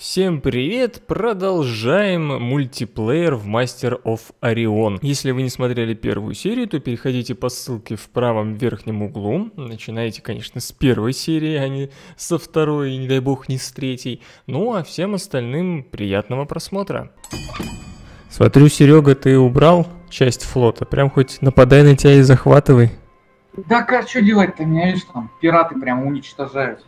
Всем привет! Продолжаем мультиплеер в Master of Orion. Если вы не смотрели первую серию, то переходите по ссылке в правом верхнем углу. Начинайте, конечно, с первой серии, а не со второй, и не дай бог, не с третьей. Ну, а всем остальным приятного просмотра. Смотрю, Серега, ты убрал часть флота. Прям хоть нападай на тебя и захватывай. Да как, что делать-то? Меня, видишь, там пираты прям уничтожают.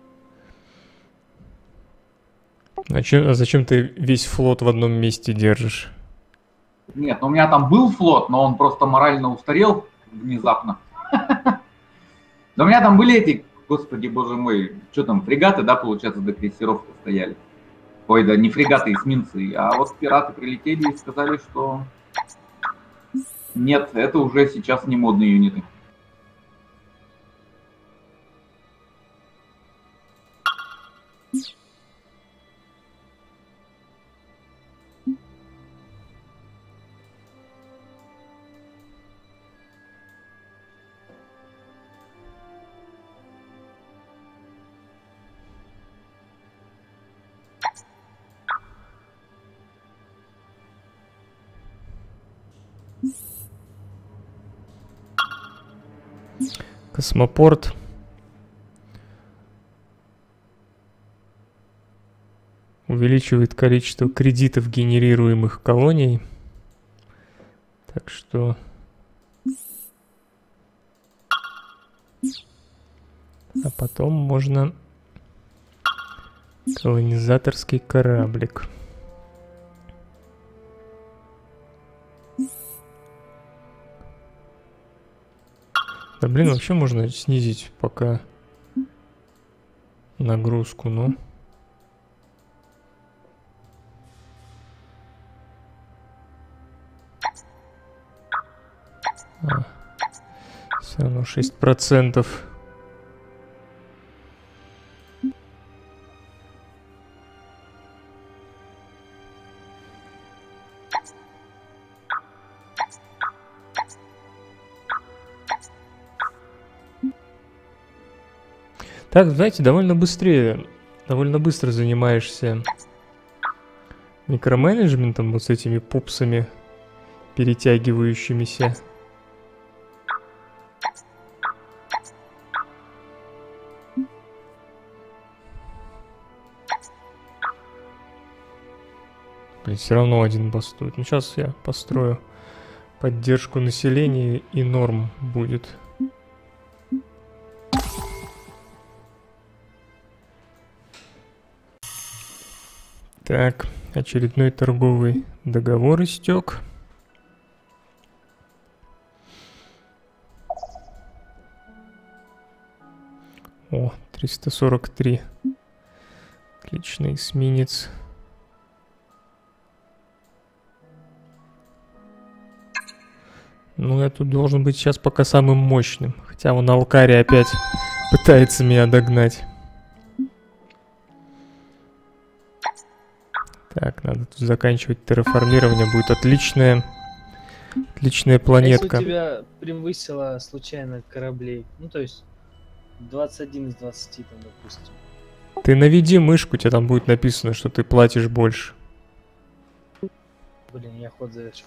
А зачем ты весь флот в одном месте держишь? Нет, ну у меня там был флот, но он просто морально устарел внезапно. Да у меня там были эти, господи боже мой, что там, фрегаты, да, получается, до крейсеров стояли. Ой, да не фрегаты, эсминцы. А вот пираты прилетели и сказали, что нет, это уже сейчас не модные юниты. Космопорт. Увеличивает количество кредитов, генерируемых колонией. Так что... А потом можно колонизаторский кораблик. Да блин, вообще можно снизить пока нагрузку, ну. Все равно 6%. Так, знаете, довольно быстро занимаешься микроменеджментом, вот с этими пупсами, перетягивающимися. Блин, все равно один бастует. Ну, сейчас я построю поддержку населения, и норм будет. Так, очередной торговый договор истек. О, 343. Отличный эсминец. Ну, я тут должен быть сейчас пока самым мощным. Хотя он Алкари опять пытается меня догнать. Так, надо тут заканчивать терраформирование. Будет отличная планетка. А если у тебя превысило случайно кораблей, ну то есть 21 из 20 там, допустим. Ты наведи мышку, тебе там будет написано, что ты платишь больше. Блин, я ход завершил.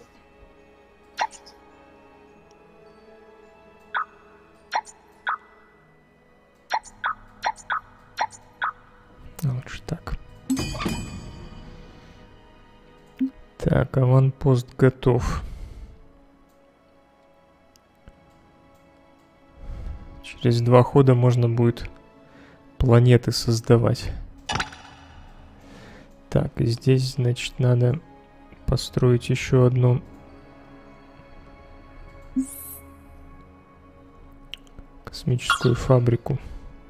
Лучше так. Так, аванпост готов. Через 2 хода можно будет планеты создавать. Так, и здесь, значит, надо построить еще одну космическую фабрику.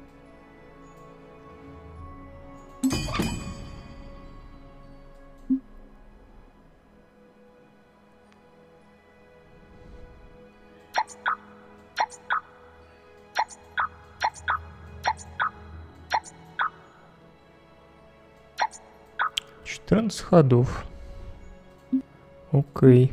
Трансходов. Окей.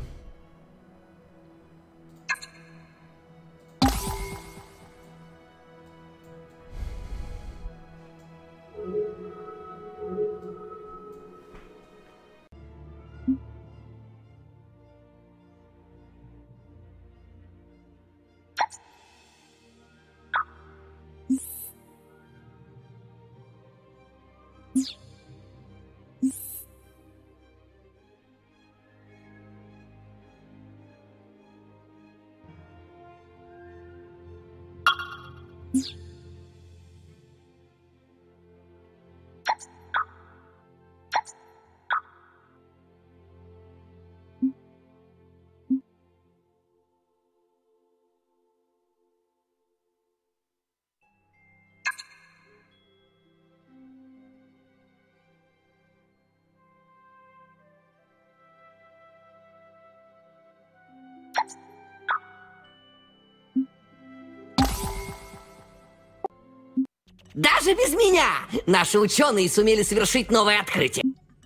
Даже без меня наши ученые сумели совершить новое открытие.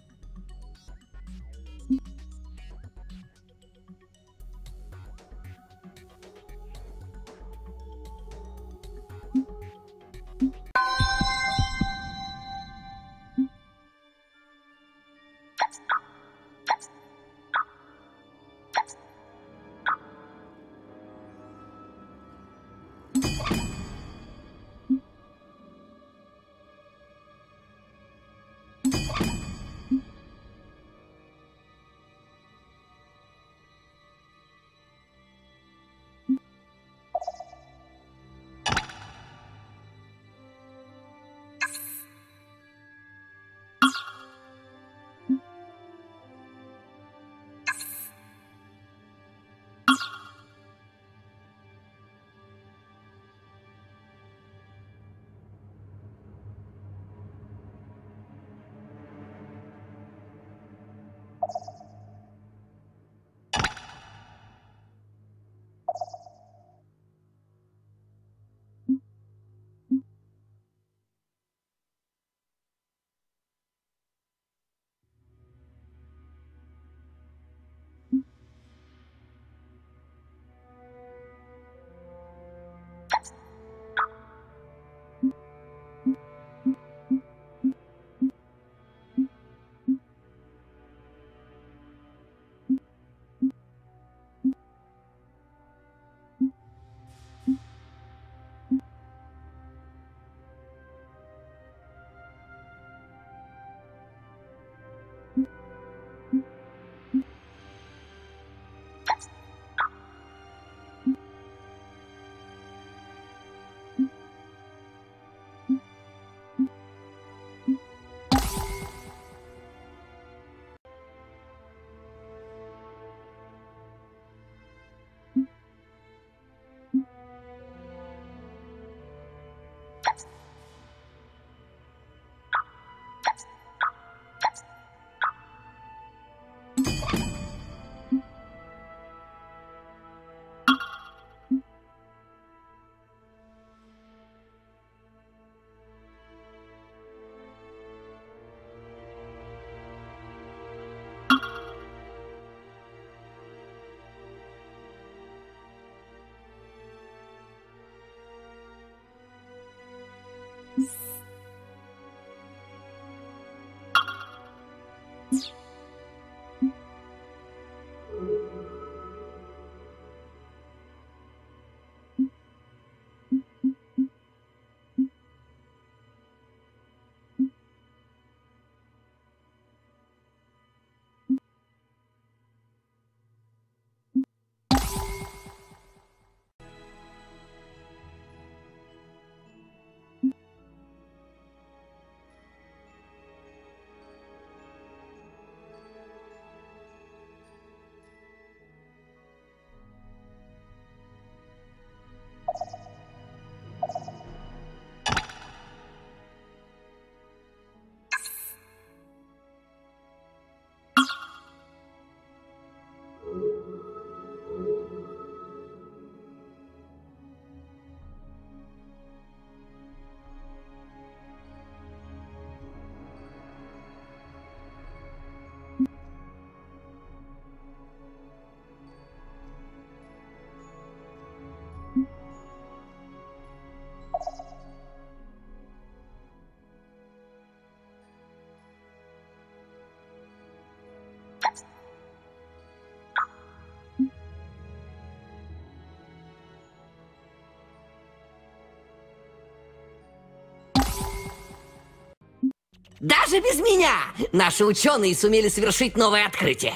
Даже без меня наши ученые сумели совершить новое открытие.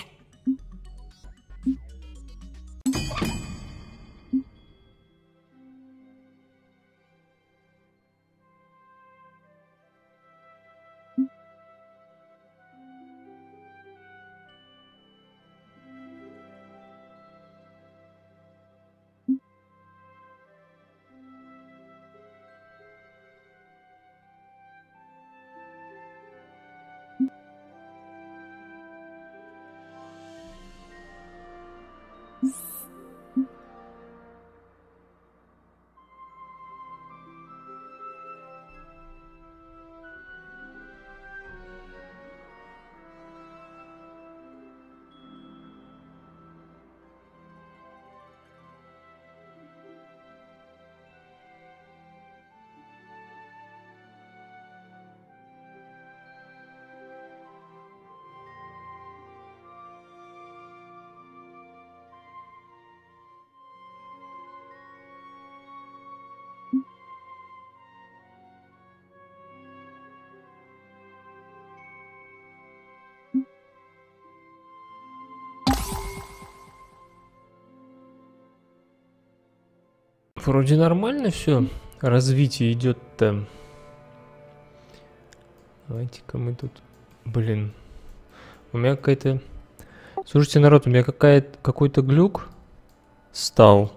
вроде нормально все. Развитие идет-то. Давайте-ка мы тут... Блин. У меня какая-то... Слушайте, народ, у меня какой-то глюк стал.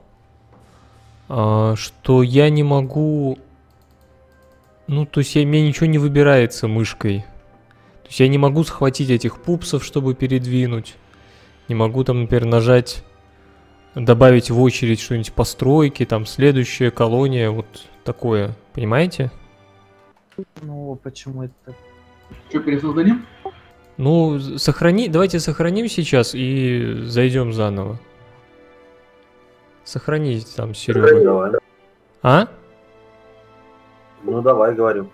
Что я не могу... Ну, то есть мне ничего не выбирается мышкой. То есть я не могу схватить этих пупсов, чтобы передвинуть. Не могу там, например, нажать... Добавить в очередь что-нибудь постройки, там следующая колония, вот такое. Понимаете? Ну, почему это так? Что, пересоздадим? Ну, давайте сохраним сейчас и зайдем заново. Сохраните там, Серега. Давай. А? Ну давай, говорю.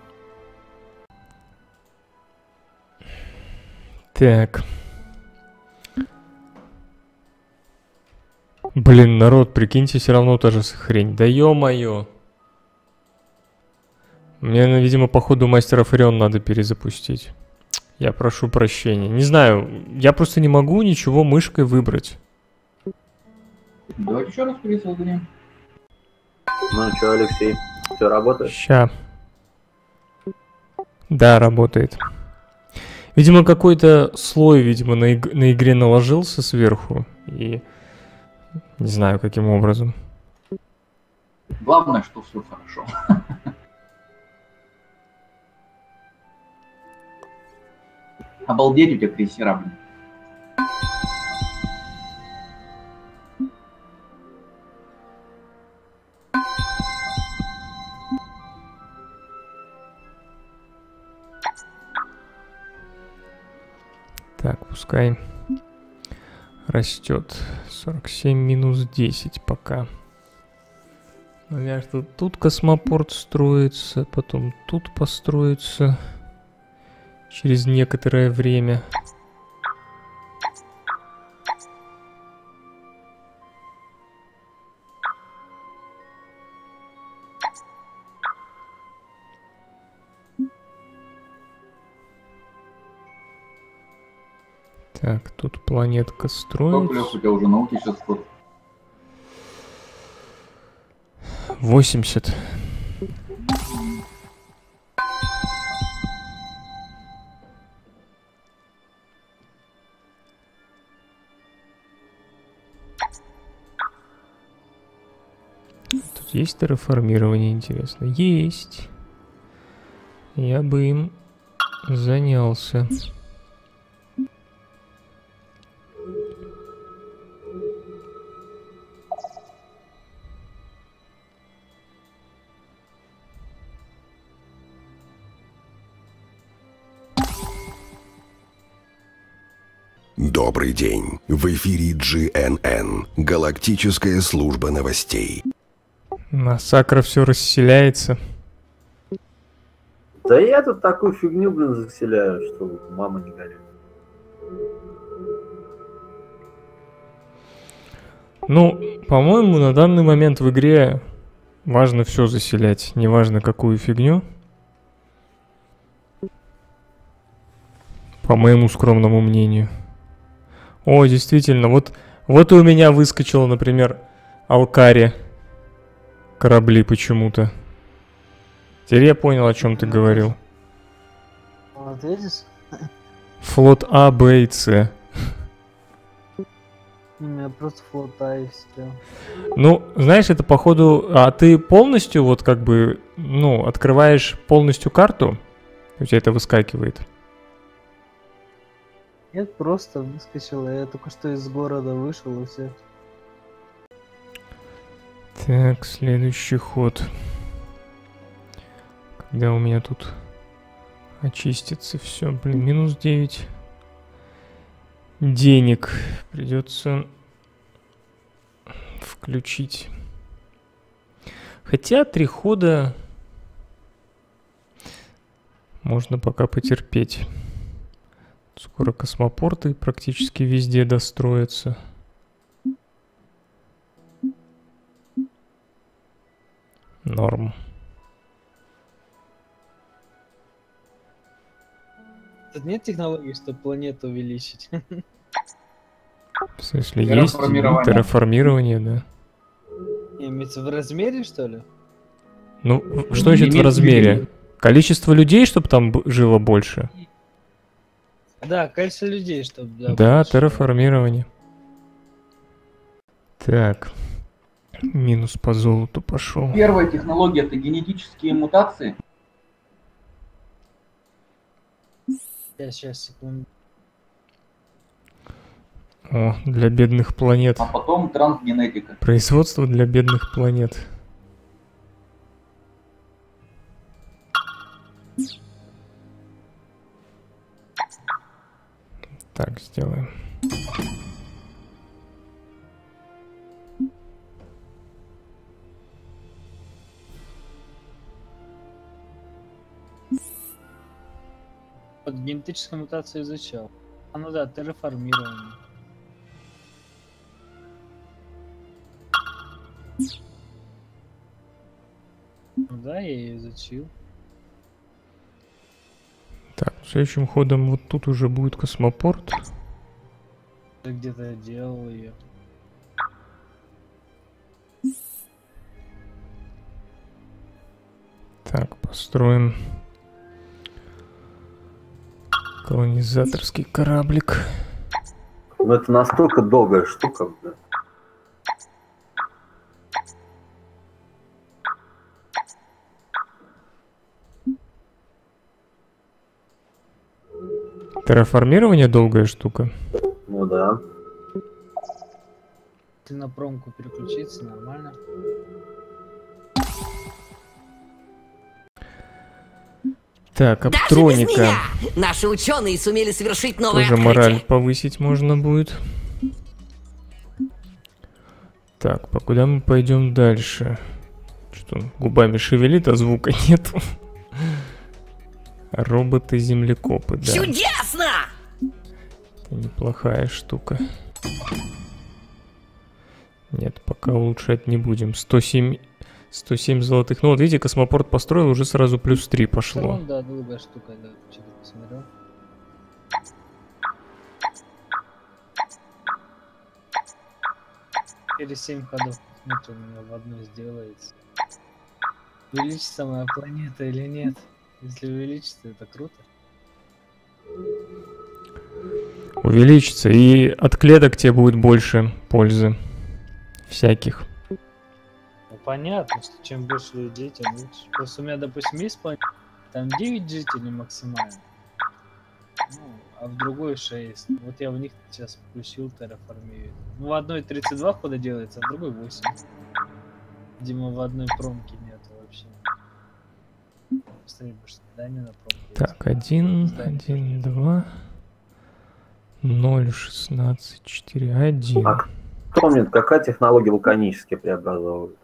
Так. Блин, народ, прикиньте, все равно та же хрень. Да ё-моё. Мне, видимо, по ходу Мастеров Орион надо перезапустить. Я прошу прощения. Не знаю, я просто не могу ничего мышкой выбрать. Давайте еще раз пересоздадим. Ну что, Алексей, все работает? Ща. Да, работает. Видимо, какой-то слой, видимо, на игре наложился сверху. И не знаю, каким образом. Главное, что все хорошо. Обалдеть у тебя крейсера, блин. Так, пускай растет. 47 минус 10 пока. Наверное, что тут космопорт строится, потом тут построится через некоторое время. Так, тут планетка Сколько, Лёх, строится. у тебя уже науки сейчас сколько? 80. Тут есть терраформирование, интересно? Есть. Я бы им занялся. Добрый день. В эфире GNN, Галактическая служба новостей. Массакра все расселяется. Да я тут такую фигню, блин, заселяю, что мама не горюет. Ну, по-моему, на данный момент в игре важно все заселять, неважно какую фигню. По моему скромному мнению. О, действительно, вот и у меня выскочило, например, Алкари корабли почему-то. Теперь я понял, о чем ты говорил. Вот видишь? Флот А, Б и С. У меня просто флота и все. Ну, знаешь, это походу... А ты полностью, вот как бы, ну, открываешь полностью карту, у тебя это выскакивает. Нет, просто выскочил. Я только что из города вышел и все. Так, следующий ход. Когда у меня тут очистится все. Блин, минус 9 денег. Придется включить. Хотя 3 хода можно пока потерпеть. Скоро космопорты практически везде достроятся. Норм. Тут нет технологии, чтобы планету увеличить. В смысле, есть Терраформирование. терраформирование, да. Я имею в Имеется в размере, что ли? Ну, что значит в размере? Количество людей, чтобы там жило больше? Да, количество людей, чтобы... Да, терраформирование. Так. Минус по золоту пошел. Первая технология — это генетические мутации. Сейчас, секунду. О, для бедных планет. А потом трансгенетика. Производство для бедных планет. Так, сделаем. Вот генетическую мутацию изучал. А ну да, терраформирование. Ну да, я ее изучил. Так, следующим ходом вот тут уже будет космопорт. Ты где-то делал ее. Так, построим колонизаторский кораблик. Ну это настолько долгая штука, блин. Терраформирование долгая штука. Ну да. Ты на промку переключиться, нормально. Так, Даже без оптроника. меня наши ученые сумели совершить новое Тоже открытие. мораль повысить можно будет. Так, по куда мы пойдем дальше? Что он губами шевелит, а звука нету. Роботы-землекопы, да. Чудесно! Это неплохая штука. Нет, пока улучшать не будем. 107 золотых. Ну вот видите, космопорт построил, уже сразу плюс 3 пошло. Да, долгая штука, да, что-то посмотрел. Через 7 ходов посмотрим, у меня в одной сделается. Увеличится моя планета или нет? Если увеличится, это круто. Увеличится, и от клеток тебе будет больше пользы. Всяких. Ну понятно, что чем больше людей, тем лучше. Просто у меня, допустим, есть планета, там 9 жителей максимально. Ну, а в другой 6. Вот я в них сейчас включил терраформию. Ну, в одной 32 хода делается, а в другой 8. Видимо, в одной промке нету вообще. Посмотри, что дай мне на промку. Так, 1, 1, 2, 0, 16, 4, 1. А кто помнит, какая технология вулканически преобразовывает?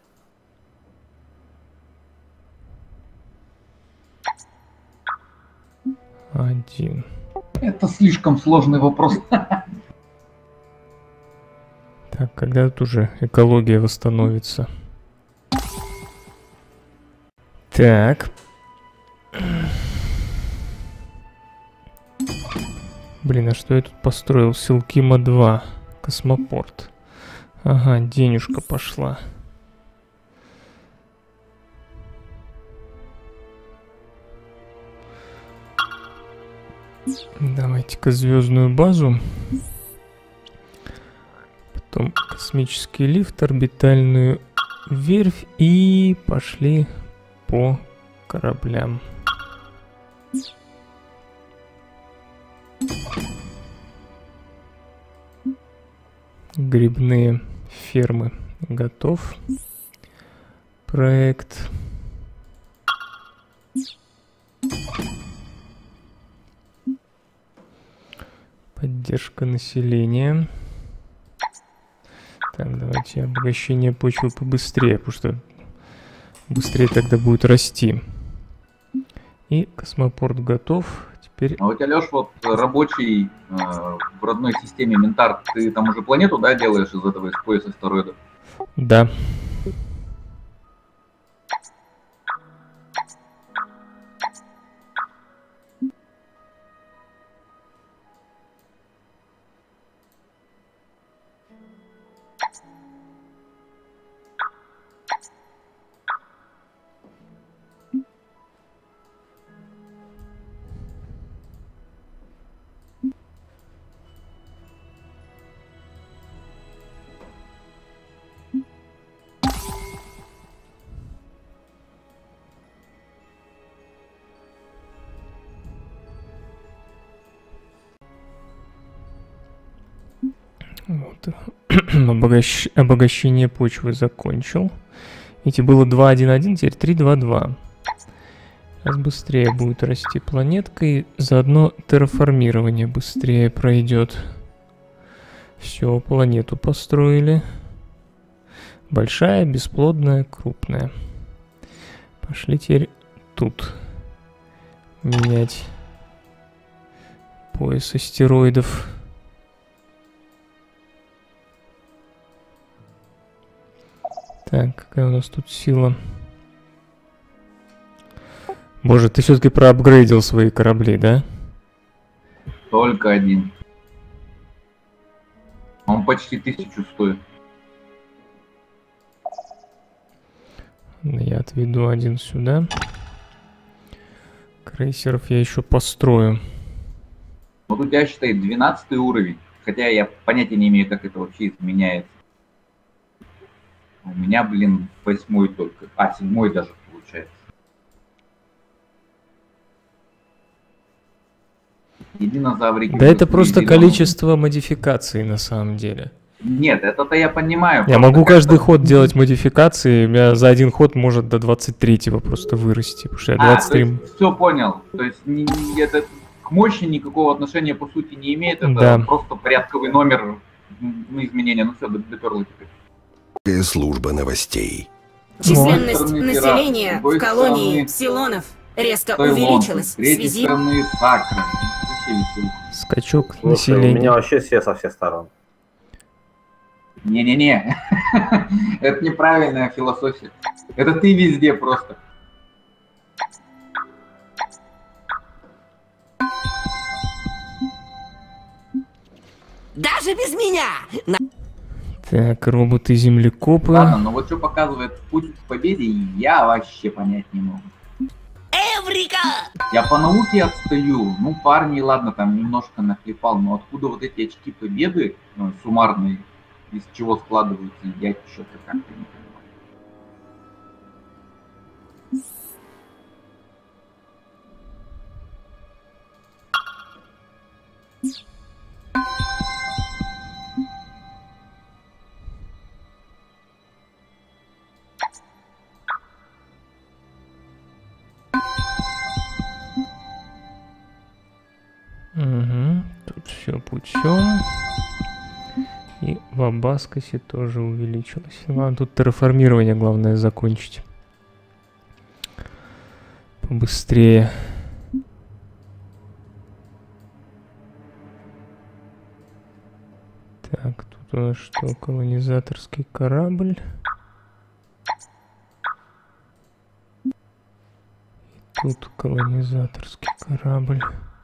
Один. Это слишком сложный вопрос. Так, когда тут уже экология восстановится? Так. Блин, а что я тут построил? Силкима 2. Космопорт. Ага, денежка пошла. Давайте-ка звездную базу. Потом космический лифт, орбитальную верфь и пошли по кораблям. Грибные фермы готов. Проект. Поддержка населения. Так, давайте обогащение почвы побыстрее, потому что быстрее тогда будет расти. И космопорт готов. Теперь... А у тебя, Леш, вот рабочий в родной системе Ментар, ты там уже планету, да, делаешь из этого, из пояса астероидов? Да. Вот. Обогащение почвы закончил. Эти было 2-1-1, теперь 3-2-2. Сейчас быстрее будет расти планетка, и заодно терраформирование быстрее пройдет. Все, планету построили. Большая, бесплодная, крупная. Пошли теперь тут менять пояс астероидов. Так, какая у нас тут сила? Боже, ты все-таки проапгрейдил свои корабли, да? Только один. Он почти 1000 стоит. Я отведу один сюда. Крейсеров я еще построю. Вот у тебя, считай, 12 уровень. Хотя я понятия не имею, как это вообще изменяется. У меня, блин, 8 только. А, 7 даже получается. И динозаврики. Да это просто количество модификаций на самом деле. Нет, это-то я понимаю. Я могу каждый ход делать модификации, у меня за один ход может до 23-го просто вырасти, потому что я 23... все понял. То есть это к мощи никакого отношения по сути не имеет, это Да. просто порядковый номер изменения. Ну все, доперло теперь. Служба новостей. Численность Стороны населения пират, с другой в колонии стороны Силонов резко Тайлон, увеличилось с в третьей связи... стороны Сакра. Вообще весело. Скачок Слушай, у населения. меня вообще все со всех сторон. Не-не-не, это неправильная философия. Это ты везде просто. Даже без меня! Так, роботы-землекопы. Ладно, но вот что показывает путь к победе, я вообще понять не могу. Эврика! Я по науке отстаю. Ну, парни, ладно, там немножко наклепал, но откуда вот эти очки победы, ну, суммарные, из чего складываются, я что-то как-то не понимаю. Угу. Тут все путем. И в Абаскосе тоже увеличилось. Ладно, тут терраформирование главное закончить. Побыстрее. Так, тут у нас что? Колонизаторский корабль. И тут колонизаторский корабль.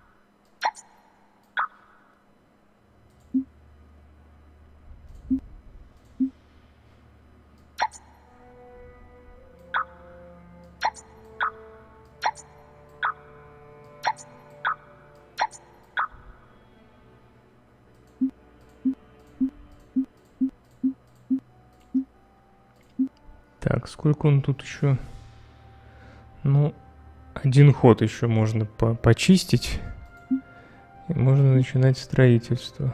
Так, сколько он тут еще? Ну, один ход еще можно почистить. И можно начинать строительство.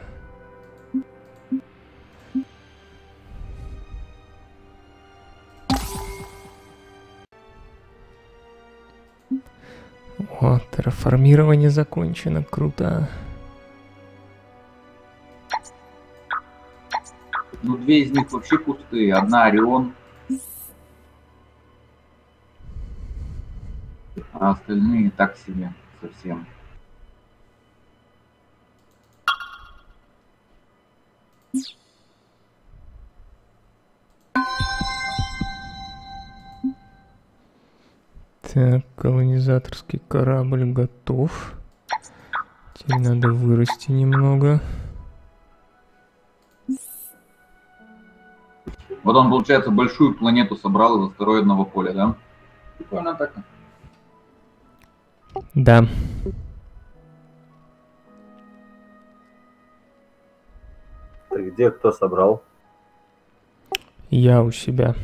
О, терраформирование закончено, круто. Ну, 2 из них вообще пустые. Одна Орион, а остальные так себе совсем. Так, колонизаторский корабль готов. Теперь надо вырасти немного. Вот он, получается, большую планету собрал из астероидного поля, да? Прикольно так. Да. Ты где, кто собрал? Я у себя.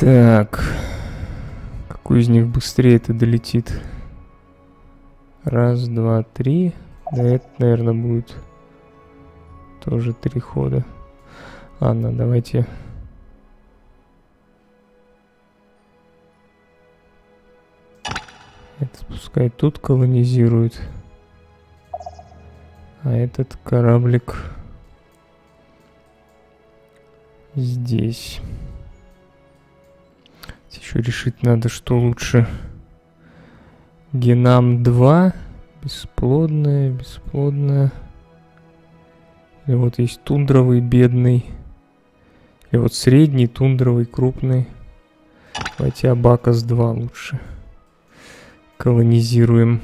Так. Какой из них быстрее-то долетит? Раз, два, три. Да, это, наверное, будет тоже 3 хода. Ладно, давайте... Это пускай тут колонизирует. А этот кораблик здесь. Еще решить надо, что лучше. Генам 2. Бесплодная, бесплодная. Или вот есть тундровый, бедный. Или вот средний, тундровый, крупный. Давайте Абакас 2 лучше. Колонизируем.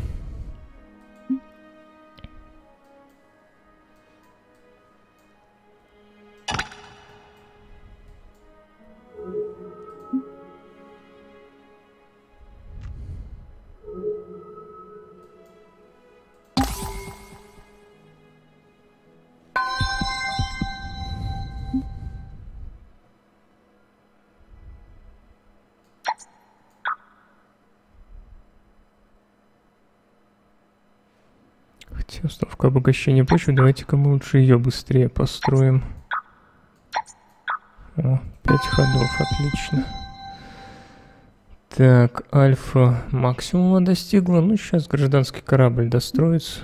Установка обогащения почвы. Давайте-ка мы лучше ее быстрее построим. О, 5 ходов, отлично. Так, альфа максимума достигла. Ну, сейчас гражданский корабль достроится.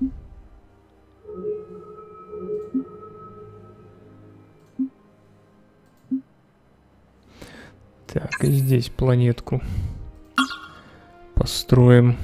Так, и здесь планетку построим.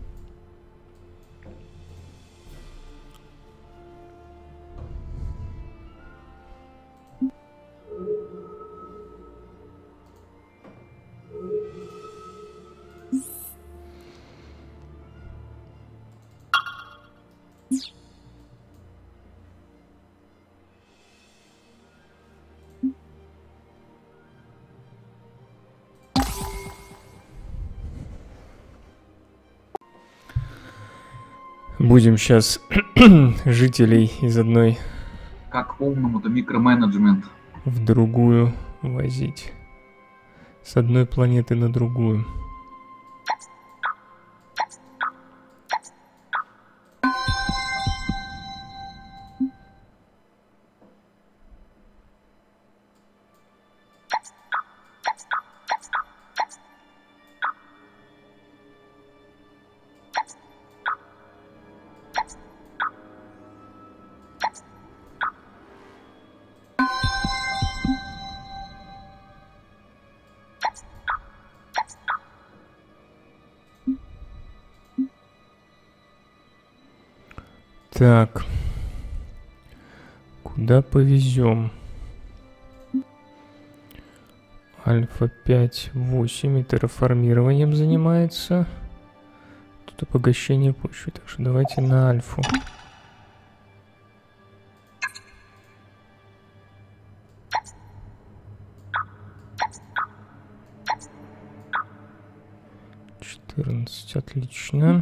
Будем сейчас жителей из одной Как умному-то микроменеджмент. в другую возить. С одной планеты на другую. Так, куда повезем? Альфа 5-8 и терраформированием занимается. Тут обогащение почвы, так что давайте на альфу. Отлично.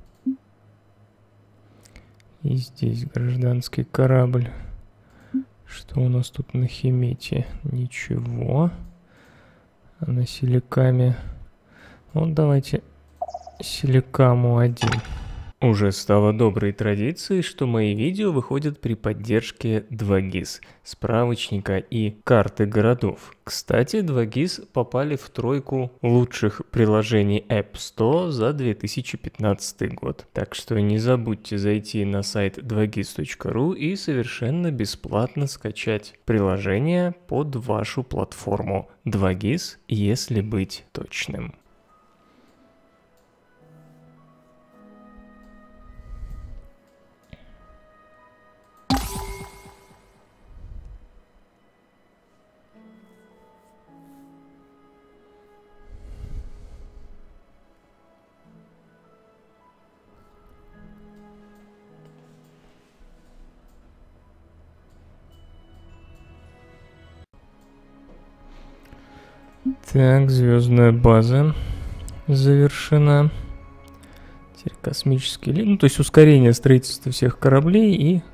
И здесь гражданский корабль. Что у нас тут на Химете? Ничего. А на Силикаме... Вот давайте Силикаму 1. Уже стало доброй традицией, что мои видео выходят при поддержке 2GIS, справочника и карты городов. Кстати, 2GIS попали в тройку лучших приложений App Store за 2015 год. Так что не забудьте зайти на сайт 2gis.ru и совершенно бесплатно скачать приложение под вашу платформу 2GIS, если быть точным. Так, звездная база завершена. Теперь космический линк. Ну, то есть ускорение строительства всех кораблей и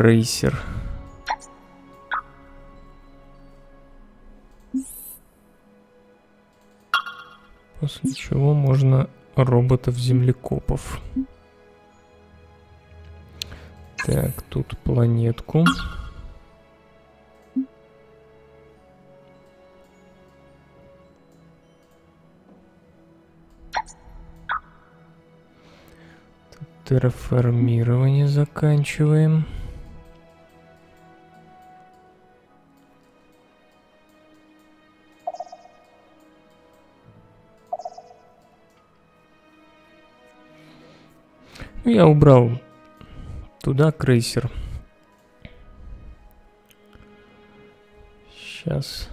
крейсер. После чего можно роботов-землекопов. Так, тут планетку. Тут терраформирование заканчиваем. Я убрал туда крейсер. Сейчас.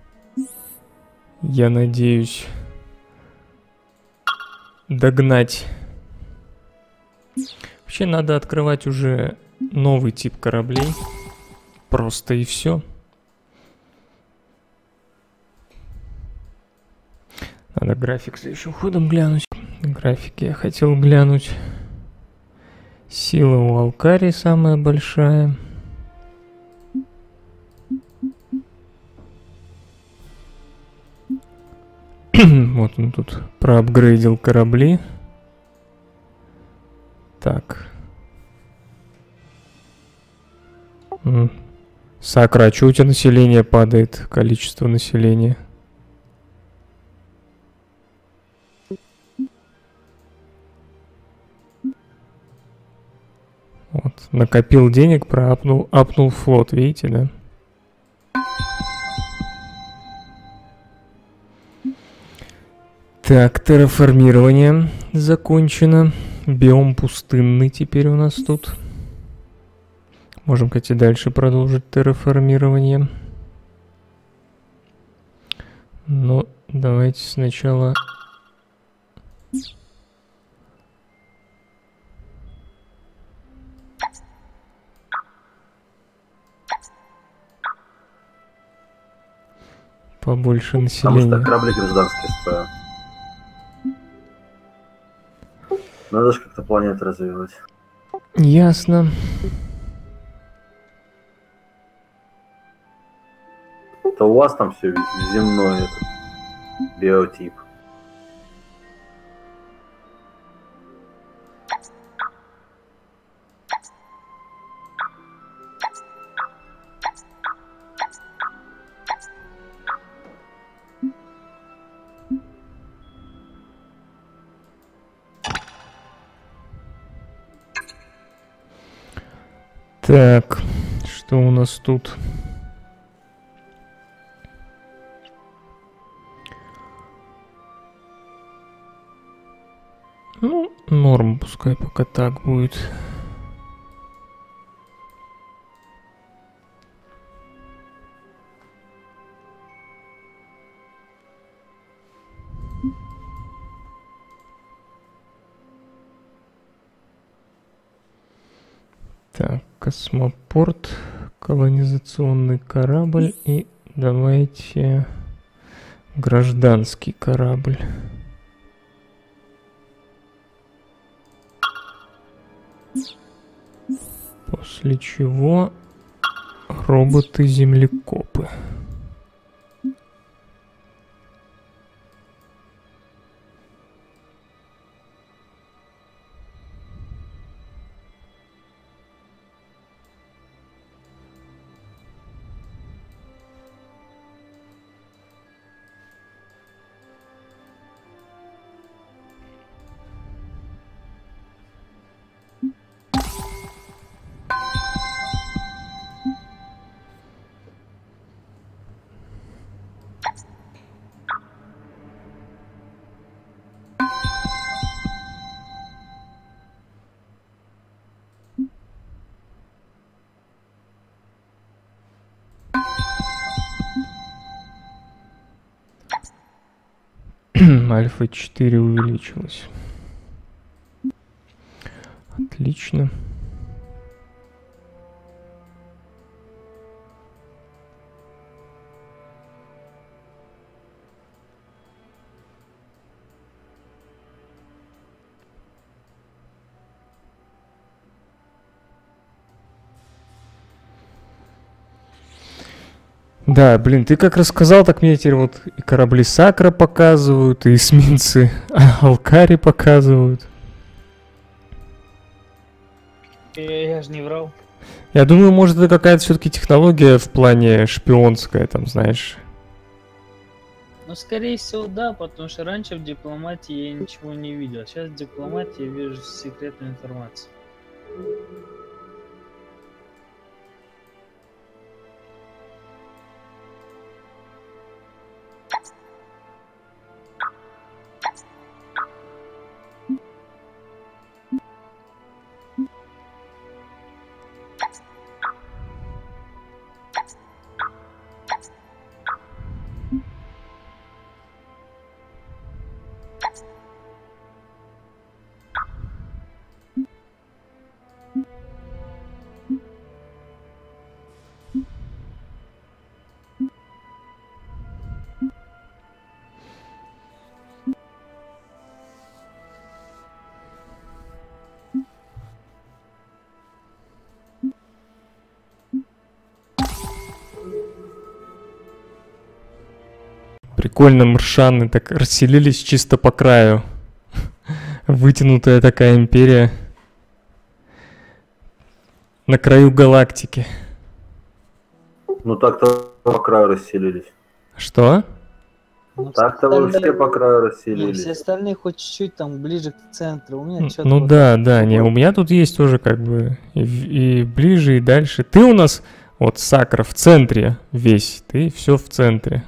Я надеюсь догнать. Вообще надо открывать уже новый тип кораблей. Просто и все. Надо график следующим ходом глянуть. Графики я хотел глянуть. Сила у Алкари самая большая. Вот он тут проапгрейдил корабли. Так. Сакра, а чё у тебя население падает? Количество населения. Вот, накопил денег, апнул флот, видите, да? Так, терраформирование закончено. Биом пустынный теперь у нас тут. Можем, кстати, дальше продолжить терраформирование. Но давайте сначала... побольше населения. Потому что корабли гражданские строят. Надо же как-то планету развивать. Ясно. Это у вас там все земной этот биотип. Так, что у нас тут? Ну, норм, пускай пока так будет. Так, космопорт, колонизационный корабль и давайте гражданский корабль. После чего роботы-землекопы. Альфа 4 увеличилась. Отлично. Да, блин, ты как рассказал, так мне теперь вот и корабли Сакра показывают, и эсминцы Алкари показывают. Я же не врал. Я думаю, может, это какая-то все-таки технология в плане шпионская, там, знаешь. Ну, скорее всего, да, потому что раньше в дипломатии я ничего не видел. Сейчас в дипломатии я вижу секретную информацию. Прикольно, маршаны так расселились чисто по краю. Вытянутая такая империя. На краю галактики. Ну так-то по краю расселились. Что? Ну, Так-то вы остальные- все по краю Не, расселились. все остальные хоть чуть-чуть там ближе к центру. У меня что-то Ну вот да, да, не, у меня тут есть тоже как бы и ближе, и дальше. Ты у нас, вот Сакра в центре весь, ты все в центре.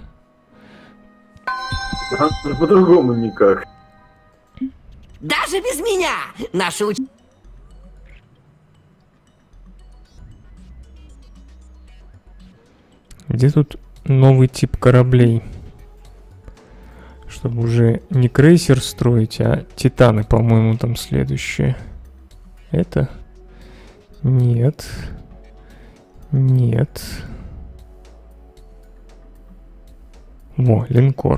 По-другому никак. Даже без меня наши Где тут новый тип кораблей? Чтобы уже не крейсер строить, а Титаны, по-моему, там следующие. Это? Нет. Нет. Во, линкор.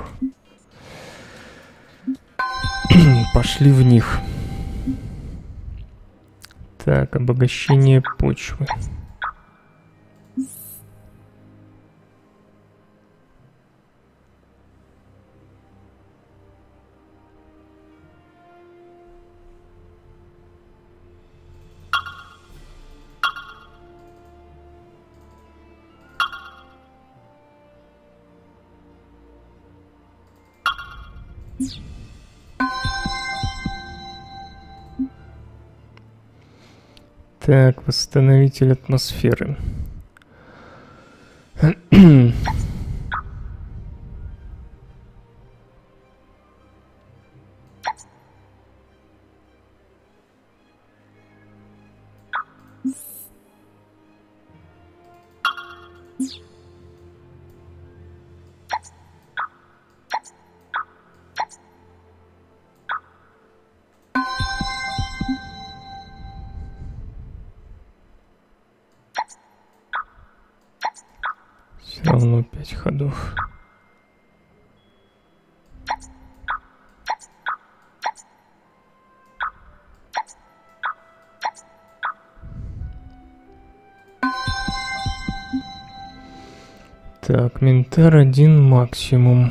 Пошли в них. Так, обогащение почвы. Так, восстановитель атмосферы. Все равно 5 ходов. Так, Ментар 1 максимум.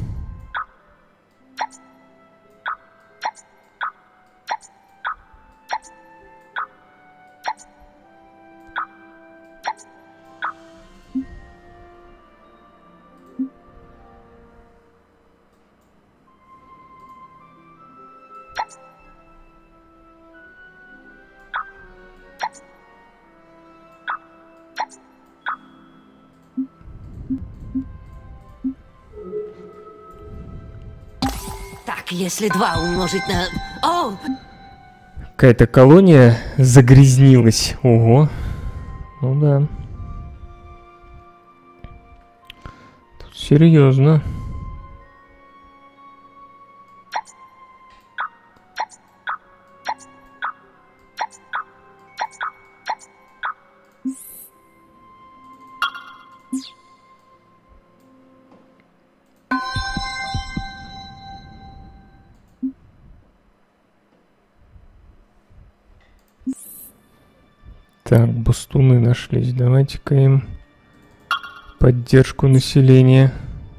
Так, если 2 умножить на... О! Какая-то колония загрязнилась. Ого. Ну да. Тут серьезно. Так, бастуны нашлись. Давайте-ка им поддержку населения.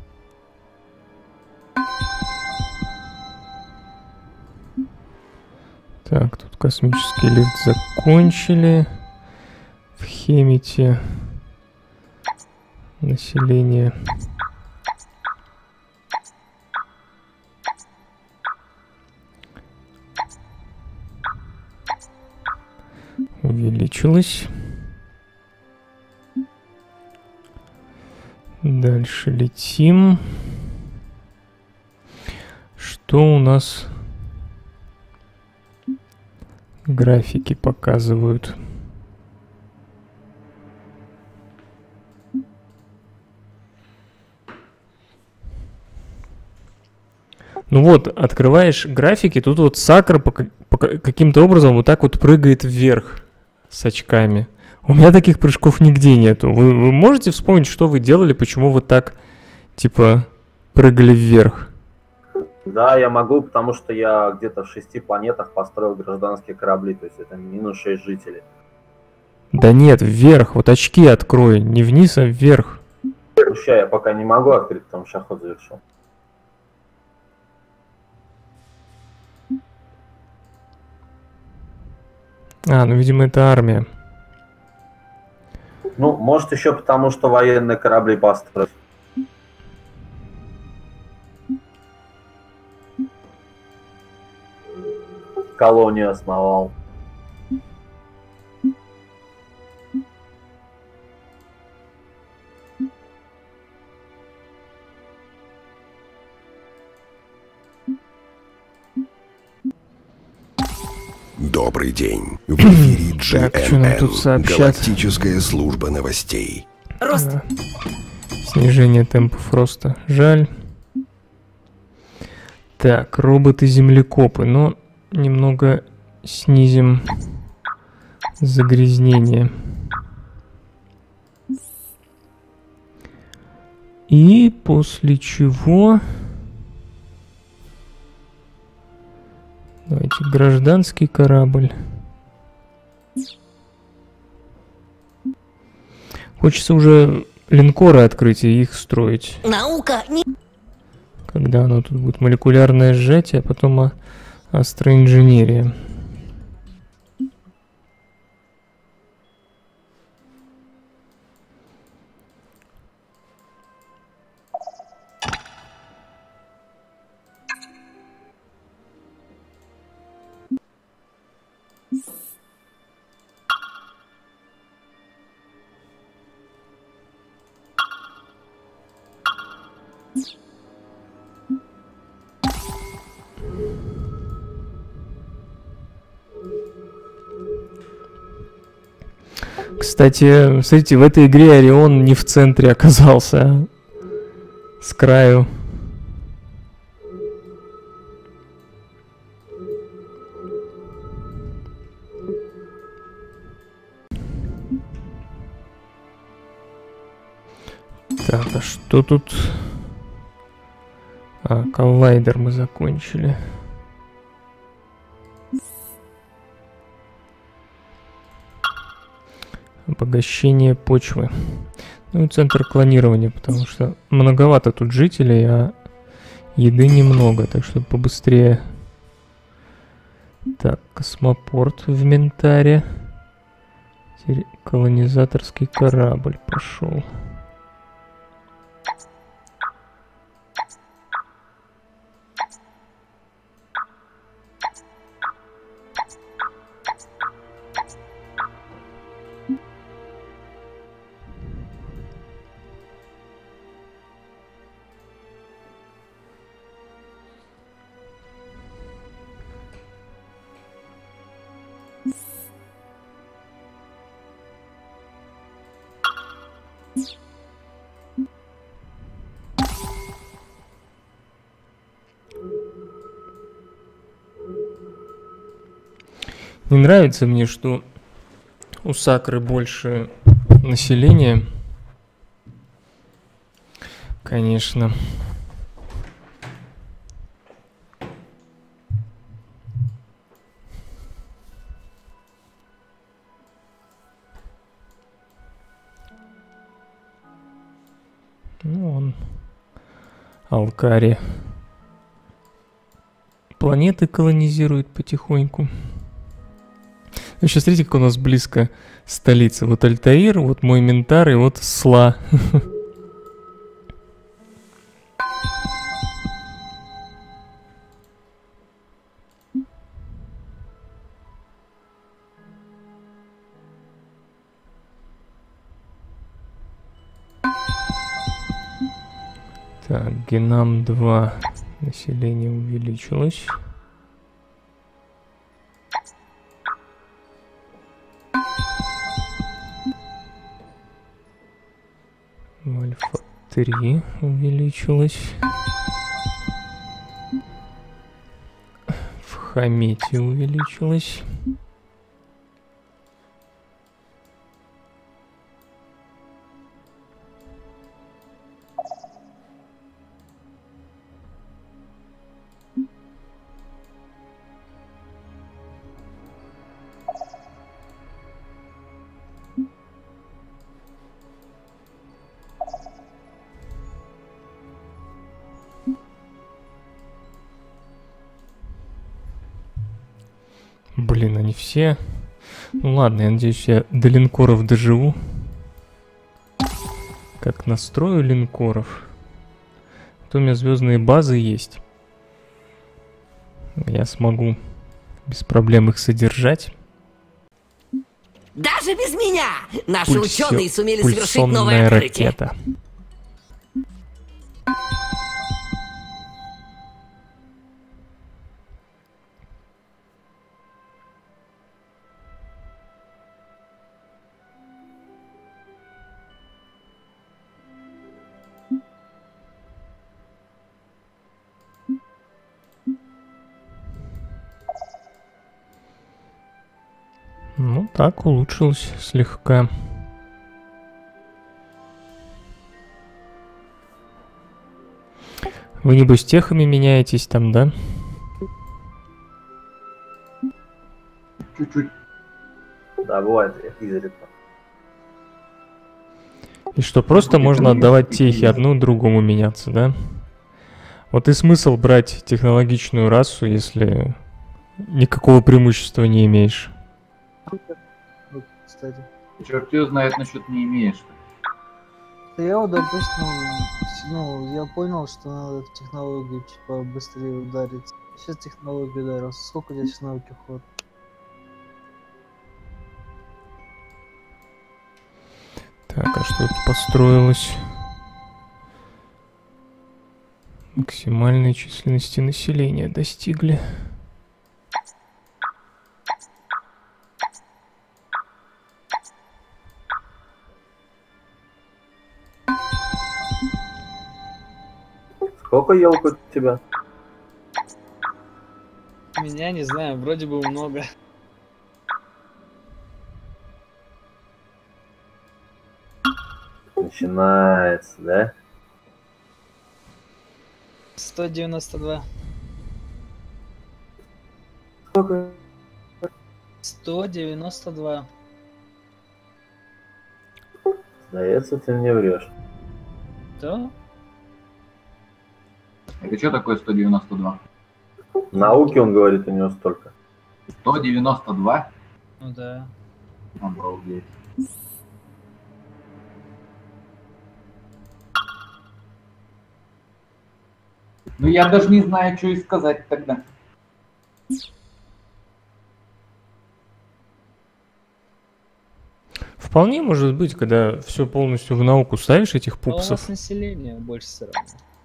Так, тут космический лифт закончили. В Хемите население увеличилось. Дальше летим. Что у нас графики показывают? Ну вот, открываешь графики, тут вот Сакра каким-то образом вот так вот прыгает вверх с очками. У меня таких прыжков нигде нету. Вы можете вспомнить, что вы делали, почему вы так, типа, прыгали вверх? Да, я могу, потому что я где-то в 6 планетах построил гражданские корабли, то есть это минус 6 жителей. Да нет, вверх, вот очки открой, не вниз, а вверх. Ну, ща я пока не могу открыть, потому что ход завершил. А, ну, видимо, это армия. Ну, может еще потому, что военные корабли построить. Колонию основал. Добрый день. В эфире Так, что нам тут GNN, сообщат? Галактическая служба новостей. Рост. Ага. Снижение темпов роста. Жаль. Так, роботы-землекопы. Но немного снизим загрязнение. И после чего... Давайте гражданский корабль. Хочется уже линкоры открыть и их строить. Наука не... Когда оно тут будет? Молекулярное сжатие, а потом астроинженерия. Кстати, смотрите, в этой игре Орион не в центре оказался, а с краю. Так, а что тут? А, коллайдер мы закончили. Обогащение почвы. Ну и центр клонирования, потому что многовато тут жителей, а еды немного, так что побыстрее. Так, космопорт в Ментаре. Колонизаторский корабль пошел. Не нравится мне, что у Сакры больше населения. Конечно. Алкари. Планеты колонизируют потихоньку. Сейчас смотрите, как у нас близко столица. Вот Альтаир, вот мой Ментар и вот Сла. Так, Генам 2. Население увеличилось. Альфа 3 увеличилось. В Хамете увеличилось. Блин, они все... Ну ладно, я надеюсь, я до линкоров доживу. Как настрою линкоров. То у меня звездные базы есть. Я смогу без проблем их содержать. Даже без меня наши ученые сумели совершить новое открытие. Ракета. Ну так, улучшилось слегка. Вы небось техами меняетесь там, да? Чуть-чуть. Да, бывает изредка. И что, просто можно отдавать техи одну другому меняться, да? Вот и смысл брать технологичную расу, если никакого преимущества не имеешь. Вот, кстати. Черт ее знает, насчет не имеешь. Я вот, допустим, ну, я понял, что надо в технологию, типа, быстрее удариться. Сейчас технологию ударился. Сколько у тебя сейчас науки ход? Так, а что тут построилось? Максимальной численности населения достигли. Сколько елок у тебя? Меня не знаю, вроде бы много. Начинается, да? 192. Сколько? 192. Сдается, ты мне врешь. Да? Это что такое 192? Науки, он говорит, у него столько. 192? Ну да. Обалдеть. Ну я даже не знаю, что и сказать тогда. Вполне может быть, когда все полностью в науку ставишь этих А у нас пупсов. население больше все равно.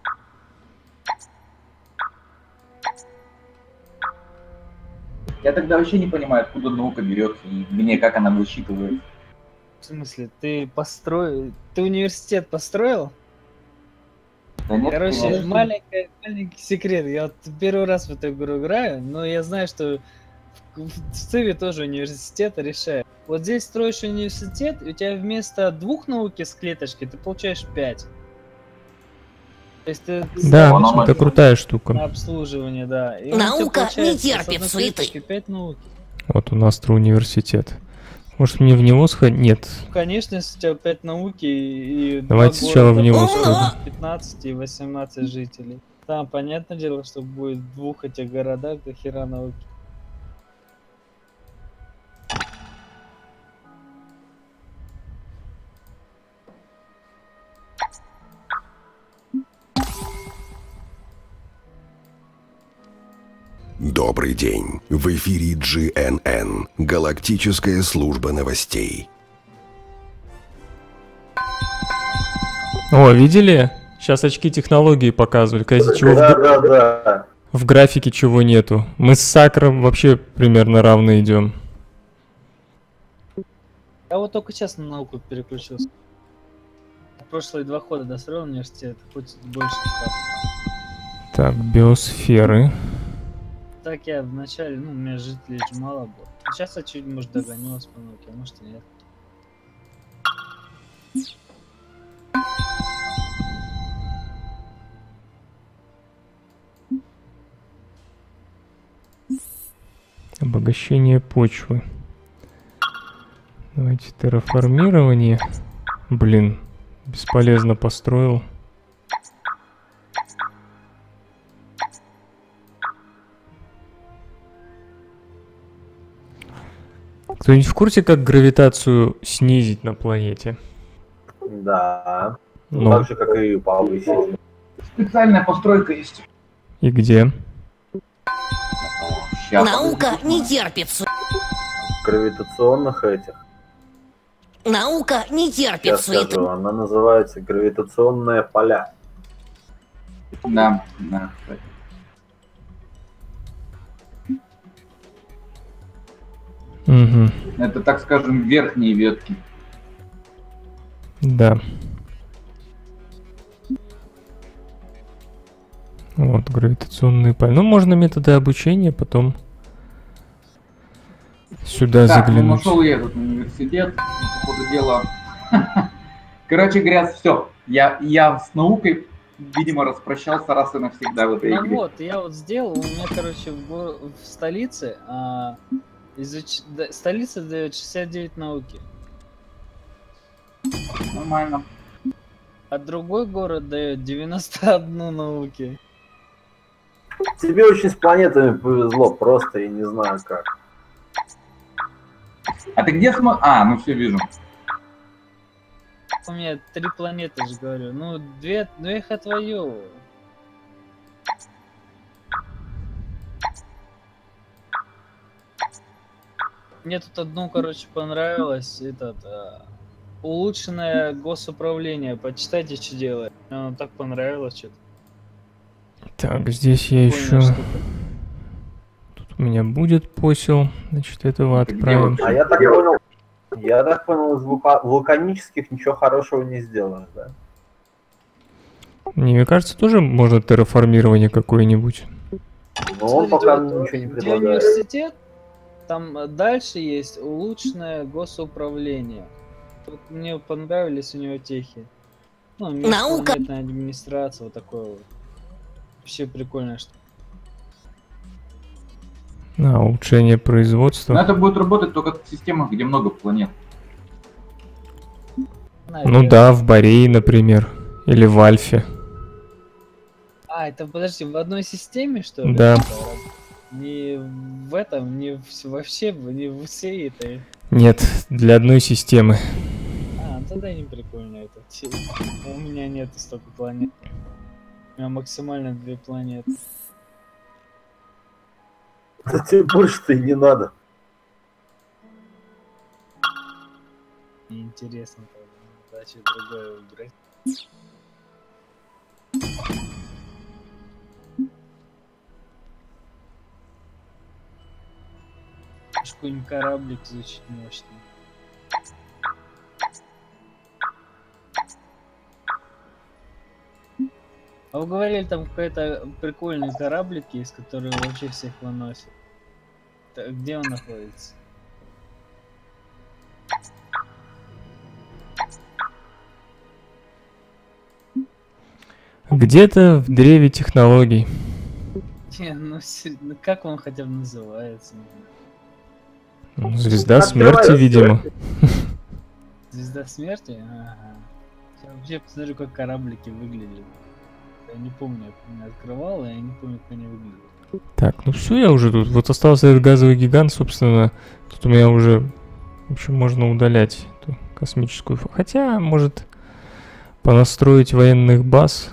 Я тогда вообще не понимаю, откуда наука берется и мне как она высчитывает. В смысле, ты построил... Ты университет построил? Да нет, Короче, конечно. маленький секрет. Я вот первый раз в эту игру играю, но я знаю, что в Циве тоже университет решает. Вот здесь строишь университет, и у тебя вместо 2 науки с клеточки ты получаешь 5. То есть ты Да, Оно это крутая на штука. обслуживание, да. И у тебя Наука не получается с терпит одной суеты. клеточки 5 науки. Вот у нас университет. Может мне в него сходить? Нет. Конечно, если у тебя 5 науки и Давайте два сначала в города, него по сходим. 15 и 18 жителей. Там, понятное дело, что будет в двух этих городах до хера науки. Добрый день. В эфире GNN. Галактическая служба новостей. О, видели? Сейчас очки технологии показывали. Кстати, чего Да. в графике чего нету. Мы с Сакром вообще примерно равно идем. Я вот только сейчас на науку переключился. Прошлые 2 хода достроил университет, хоть больше стал. Так, биосферы. Так я вначале, ну, у меня жителей же мало было. Сейчас я чуть, может, догоню вас по науке, а может и нет. Обогащение почвы. Давайте терраформирование. Блин, бесполезно построил. Кто-нибудь в курсе, как гравитацию снизить на планете? Да. Ну. Так же, как и повысить. Специальная постройка есть. И где? Щас. Наука не терпит Гравитационных этих. Наука не терпит Сейчас суеты. скажу, она называется гравитационные поля. Да, да, кстати. Угу. Это, так скажем, верхние ветки. Да. Вот, гравитационные поля. Ну, можно методы обучения потом сюда Так, ну заглянуть. нашел я этот университет, по ходу дела. Короче говоря, все. Я с наукой, видимо, распрощался раз и навсегда в этой Ну игре. вот, я вот сделал, у меня, короче, в столице, столица дает 69 науки, Нормально. а другой город дает 91 науки. Тебе очень с планетами повезло, просто я не знаю как. А ты где смотришь? А, ну все, вижу. У меня 3 планеты же, говорю, ну 2 их отвоевываю. Мне тут одну, короче, понравилось, улучшенное госуправление, почитайте, что делает. Мне оно так понравилось, что-то. Так, здесь я еще... Прикольная штука. Тут у меня будет посел. Значит, этого Где отправим. вот? А я так понял, из вулканических ничего хорошего не сделаешь, да? Мне кажется, тоже можно терраформирование какое-нибудь. Но он Смотрите, пока вот, ничего не где предлагает. университет, там дальше есть улучшенное госуправление. Вот мне понравились у него техи. Ну, Наука. межпланетная администрация, вот такое вот. Вообще прикольная штука. Улучшение Но производства. это будет работать только в системах, где много планет. Ну да, в Борее, например. Или в Альфе. А, это, подожди, в одной системе, что ли? Да. Не в этом, не вообще, не в всей этой. Нет, для одной системы. А, тогда не прикольно это. У меня нет столько планет. У меня максимально 2 планеты. Да тебе больше-то и не надо. Неинтересно. Да, что другое выбрать. Какой-нибудь кораблик звучит мощный. А вы говорили, там какой-то прикольный кораблик есть, который вообще всех выносит. Где он находится? Где-то в древе технологий. Не, ну как он хотя бы называется? Звезда Открывай, смерти, видимо. Звезда смерти? Ага. Сейчас вообще посмотрю, как кораблики выглядят. Я не помню, я открывал, и я не помню, как они выглядят. Так, ну все, я уже тут. Вот остался этот газовый гигант, собственно. Тут у меня уже, в общем, можно удалять эту космическую... Хотя, может, понастроить военных баз.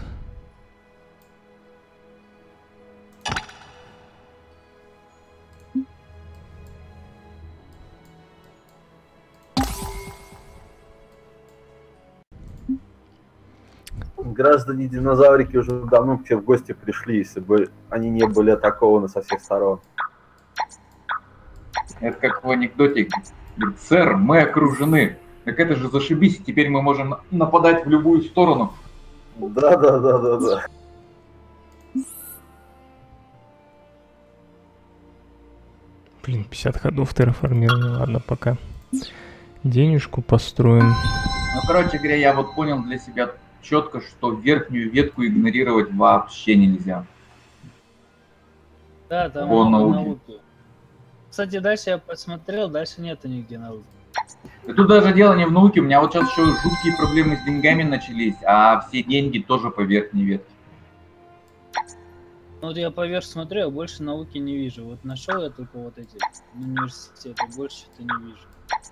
Граждане динозаврики уже давно к тебе в гости пришли, если бы они не были атакованы со всех сторон. Это как в анекдоте. Говорит, сэр, мы окружены. Так это же зашибись, теперь мы можем нападать в любую сторону. Да. Блин, 50 ходов терраформирования. Ладно, пока денежку построим. Ну, короче говоря, я вот понял для себя четко, что верхнюю ветку игнорировать вообще нельзя. Да, там По много науке. науки. Кстати, дальше я посмотрел, дальше нету нигде науки. И тут даже дело не в науке, у меня вот сейчас еще жуткие проблемы с деньгами начались, а все деньги тоже по верхней ветке. Ну, вот я поверх смотрю, я больше науки не вижу. Вот нашел я только вот эти университеты, больше что-то не вижу.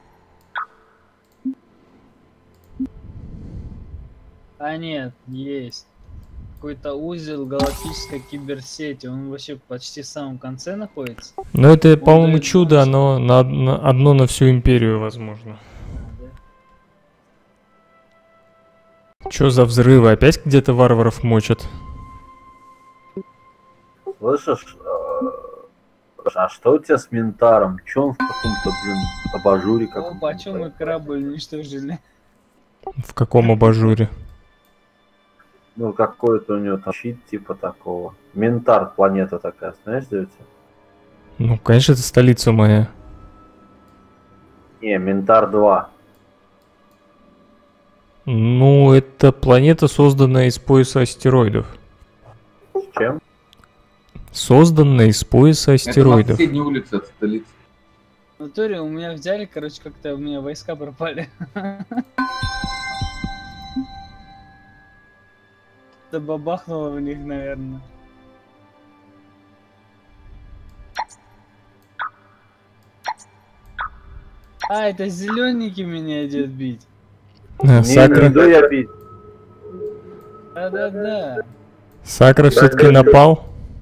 А нет, есть. Какой-то узел галактической киберсети. Он вообще почти в самом конце находится. Но это, по-моему, дает чудо, больше. оно одно на всю империю, возможно. Чё за взрывы? Опять где-то варваров мочат? Слышишь, а что у тебя с Ментаром? Че он в каком-то, абажуре О, каком-то? почему мы корабль уничтожили? В каком абажуре? Ну, какой-то у него там щит типа такого. Ментар, планета такая, знаешь, где у тебя? Ну, конечно, это столица моя. Не, Ментар 2. Ну, это планета, созданная из пояса астероидов. С чем? Созданная из пояса Это на астероидов. соседней улице от столицы. В натуре у меня взяли, короче, как-то у меня войска пропали. Это бабахнуло в них, наверное. А, это зелененький меня идет бить. А, Не Сакра, иду я бить. Да-да-да. Сакра все-таки напал.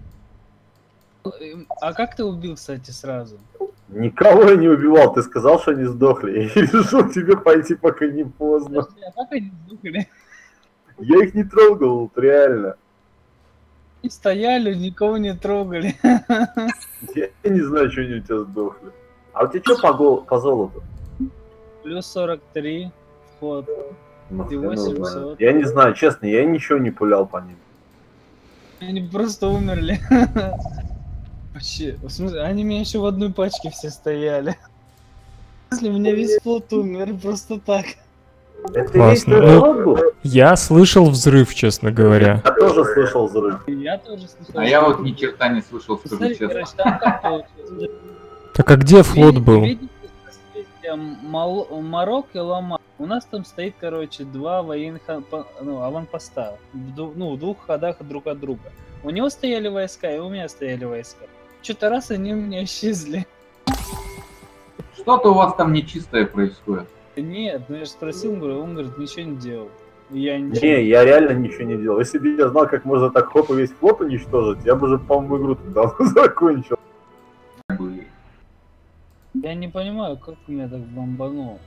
А как ты убил, кстати, сразу? Никого я не убивал, ты сказал, что они сдохли. Я решил тебе пойти, пока не поздно. Подожди, а как они сдохли? Я их не трогал, вот реально. Они стояли, никого не трогали. Я не знаю, что они у тебя сдохли. А у тебя что по золоту? Плюс 43 вход. Ну, Ты хрен его 800. знает. Я не знаю, честно, я ничего не пулял по ним. Они просто умерли. Вообще, в смысле, они меня еще в одной пачке все стояли. Если у меня весь флот умер, просто так. Это Классно. весь твой Ну, флот был? Я слышал взрыв, честно говоря. Я тоже слышал взрыв. Я тоже слышал. А я вот ни черта не слышал, скажу Смотри, честно. короче, там как получилось. Так а где флот был? Видите, созвездия Марок и Ламар. У нас там стоит, короче, два военных аванпоста. В двух ходах друг от друга. У него стояли войска, и у меня стояли войска. Что-то раз они у меня исчезли. Что-то у вас там нечистое происходит. Нет, ну я же спросил, он говорит, ничего не делал. И я ничего. Не, я реально ничего не делал. Если бы я знал, как можно так хоп и весь флот уничтожить, я бы уже, по-моему, игру тогда закончил. Я не понимаю, как меня так бомбануло.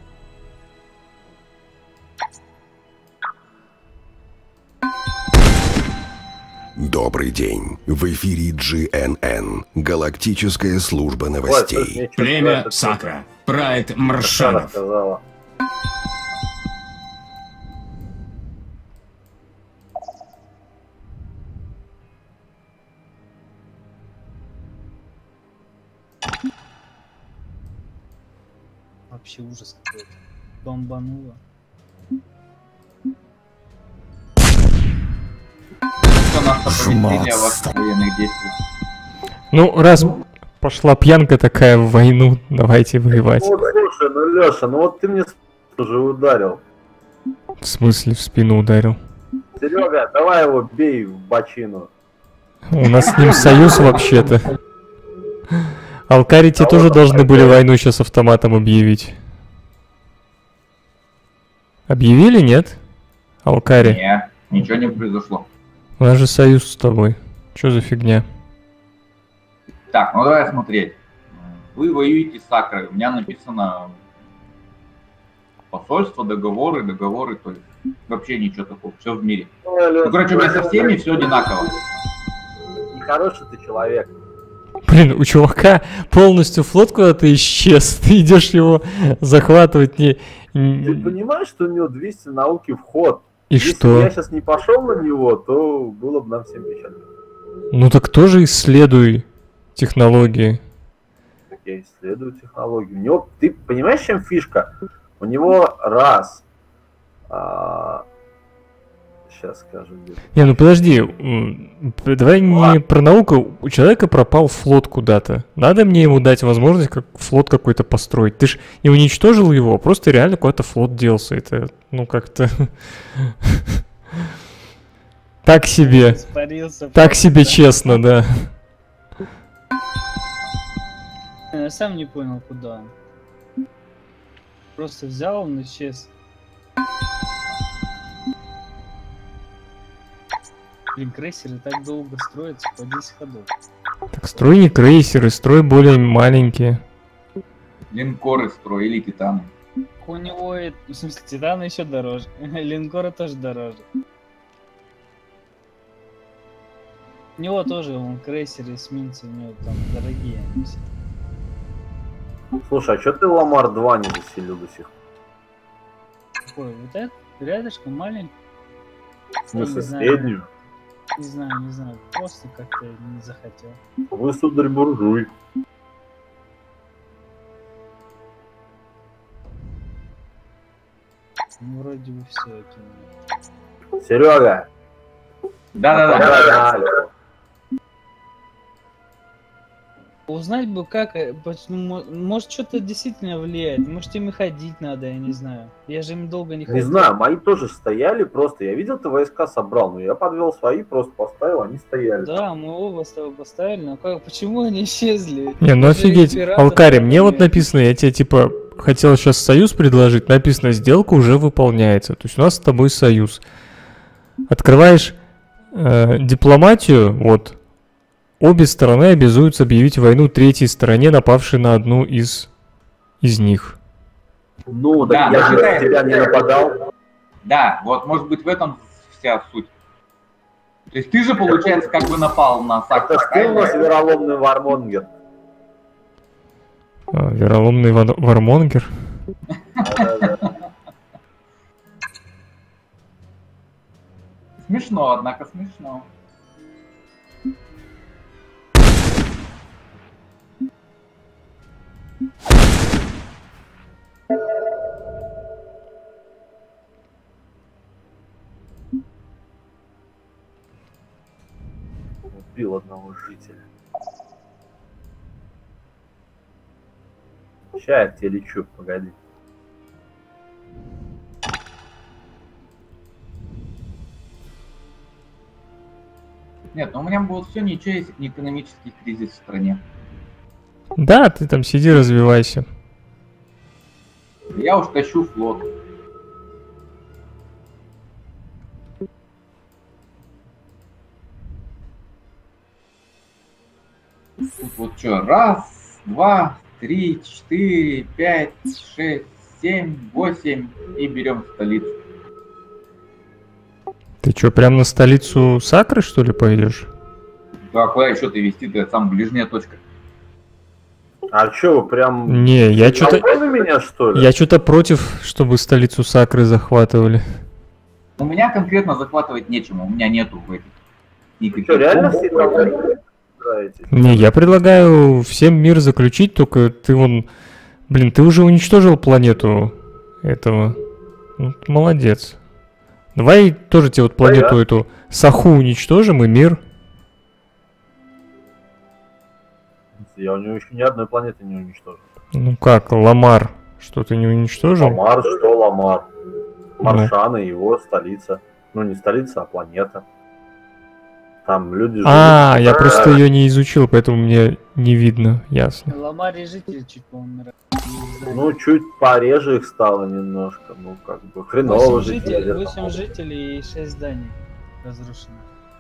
Добрый день. В эфире GNN. Галактическая служба новостей. Племя Сакра. Прайд Маршанов. Рассказала. Вообще ужас какой-то. Бомбануло. Что наше поведение о ваших военных действиях? Ну, раз Пошла пьянка такая в войну, давайте воевать. Ну, вот, слушай, ну, Леша, ну вот ты мне уже ударил. В смысле в спину ударил? Серега, давай его бей в бочину. У нас с ним союз вообще-то. Алкари те тоже должны были войну сейчас автоматом объявить. Объявили, нет? Алкари? Нет, ничего не произошло. У нас же союз с тобой. Чё за фигня? Так, ну давай смотреть. Вы воюете с Сакрой. У меня написано посольство, договоры, то есть вообще ничего такого, все в мире. Ну, короче, у меня со всеми все одинаково. Нехороший ты человек. Блин, у чувака полностью флот куда-то исчез. Ты идешь его захватывать не... Ты понимаешь, что у него 200 науки в ход? И Если что? бы я сейчас не пошел на него, то было бы нам всем печально. Ну так тоже исследуй технологии. Так я исследую технологию. У него, ты понимаешь, в чем фишка? У него раз. Сейчас скажу. Не, ну подожди, давай не про науку. У человека пропал флот куда-то. Надо мне ему дать возможность как флот какой-то построить. Ты ж не уничтожил его, просто реально куда-то флот делся. Это, ну как-то... Так себе. Испарился Так просто, себе да. честно, да. Я сам не понял, куда он. Просто взял, он исчез. Блин, крейсеры так долго строятся, по 10 ходов. Так строй не крейсеры, строй более маленькие. Линкоры строили, титаны. У него, в смысле, титаны еще дороже. Линкоры тоже дороже. У него тоже, он крейсеры, эсминцы, у него там дорогие они все. Слушай, а что ты Ламар 2 не заселил до сих пор? Какой, вот этот? Рядышком маленький? В смысле, не знаю. среднюю? Не знаю, просто как-то не захотел. Вы, сударь, буржуй. Ну, вроде бы все окей. Серега. Да-да-да. Узнать бы, как, может, что-то действительно влияет, может, им и ходить надо, я не знаю. Я же им долго не ходил. Не знаю, мои тоже стояли просто. Я видел, ты войска собрал, но я подвел свои, просто поставил, они стояли. Да, мы оба с тобой поставили, но как, почему они исчезли? Не, ну Даже офигеть, император Алкари, там мне вот нет. написано, я тебе типа хотел сейчас союз предложить, написано, сделка уже выполняется. То есть у нас с тобой союз. Открываешь дипломатию, вот. Обе стороны обязуются объявить войну третьей стороне, напавшей на одну из них. Ну, Да, так я же считаю. на тебя не нападал. Да, вот может быть в этом вся суть. То есть ты же, получается, как бы напал на Сакру. Это ж ты у нас вероломный вармонгер. Вероломный вармонгер. Смешно, однако смешно. Убил одного жителя. Сейчас я к тебе лечу, погоди. Нет, ну у меня было все ничего, если бы не экономический кризис в стране. Да, ты там сиди, развивайся. Я уж тащу флот. Тут вот что, раз, два, три, 4, 5, 6, 7, 8 и берем столицу. Ты что, прям на столицу Сакры, что ли, пойдешь? Да, куда еще ты вести? Ты самая ближняя точка. А что, вы прям... Не, я что-то... на меня, что ли? Я что-то против, чтобы столицу Сакры захватывали. У меня конкретно захватывать нечему, у меня нету в этих никаких. Что, реально все комплексов. играете? Не, я предлагаю всем мир заключить, только ты вон... Блин, ты уже уничтожил планету этого. Ну, ты молодец. Давай тоже тебе вот планету эту Саху уничтожим и мир. Я у него еще ни одной планеты не уничтожил. Ну как, Ламар? Что ты не уничтожил? Ламар, что Ламар? Маршаны, его столица. Ну не столица, а планета. Там люди живут. А, я просто ее не изучил, поэтому мне не видно, ясно. Ламаре жители чуть поумирали. Ну, чуть пореже их стало немножко. Ну, как бы хреново 8 жителей и 6 зданий разрушено.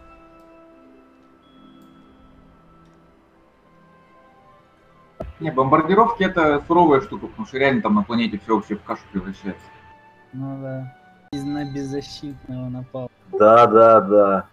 Не, бомбардировки это суровая штука, потому что реально там на планете все вообще в кашу превращается. Ну да. На беззащитного напал. Да, да, да.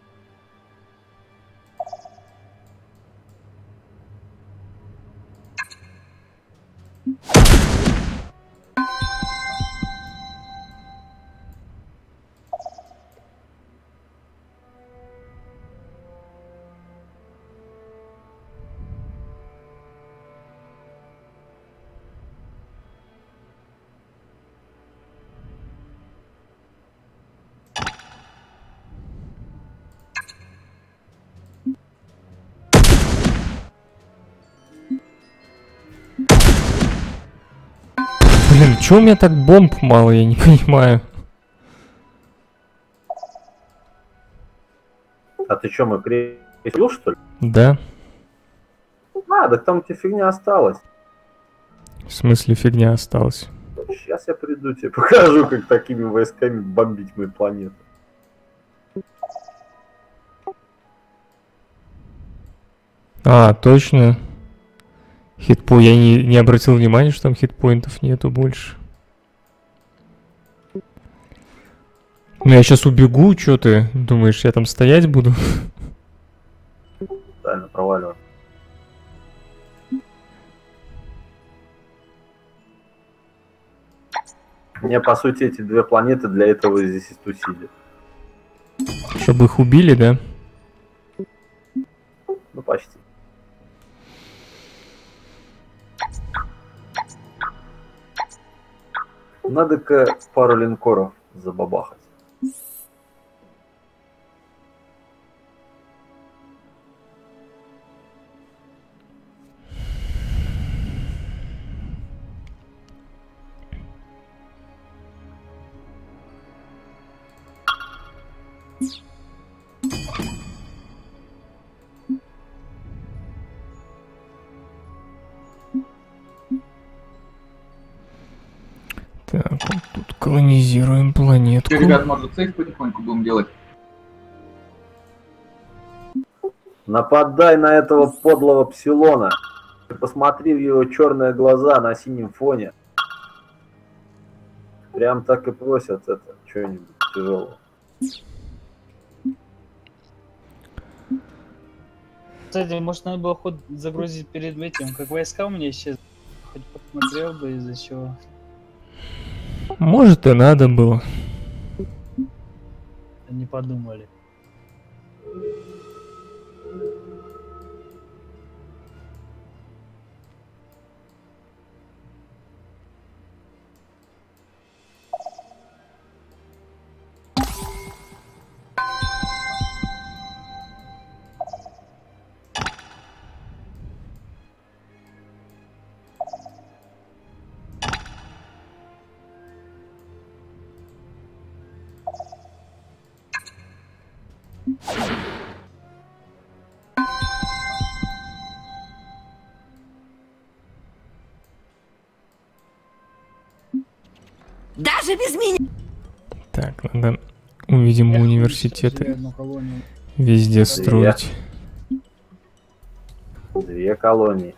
Блин, чё у меня так бомб мало, я не понимаю. А ты чё, мой крестил, что ли? Да. А, так там у тебя фигня осталась. В смысле фигня осталась? Сейчас я приду, тебе покажу, как такими войсками бомбить мою планету. А, точно. Я не обратил внимания, что там хитпоинтов нету больше. Ну я сейчас убегу, что ты думаешь, я там стоять буду? Правильно, проваливаю. Мне, по сути, эти две планеты для этого здесь и стусили. Чтобы их убили, да? Ну, почти. Надо-ка пару линкоров забабахать. Так, вот тут колонизируем планетку. Че, ребят, может сейф потихоньку будем делать? Нападай на этого подлого псилона. Посмотри в его черные глаза на синем фоне. Прям так и просят это, что-нибудь тяжелое. Кстати, может надо было ход загрузить перед этим, как войска у меня исчезли. Хоть посмотрел бы из-за чего. Может и надо было. Не подумали. Даже без меня. Так, надо, увидимо, университеты везде строить. Две колонии.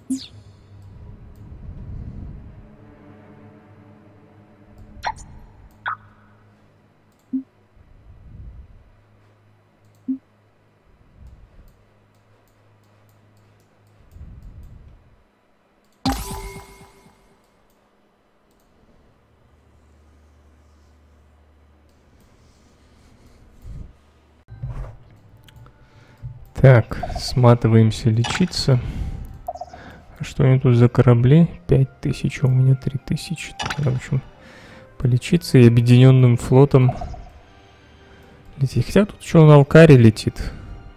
Так, сматываемся лечиться. А что они тут за корабли? 5000, а у меня 3000. В общем, полечиться и объединенным флотом лететь. Хотя тут что, на Алкаре летит.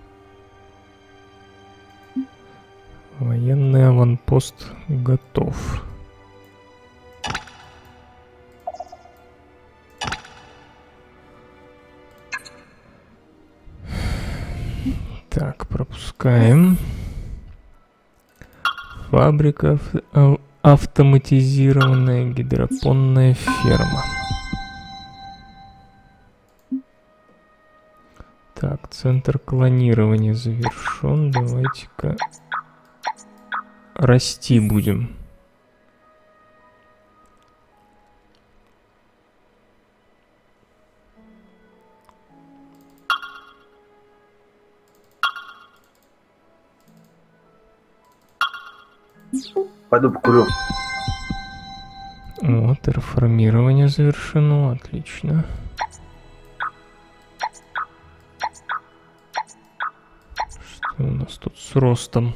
Военный аванпост готов. Так, пропускаем. Фабрика, автоматизированная гидропонная ферма. Так, центр клонирования завершен. Давайте-ка расти будем. Пойду покурю. Вот, терраформирование завершено, отлично. Что у нас тут с ростом?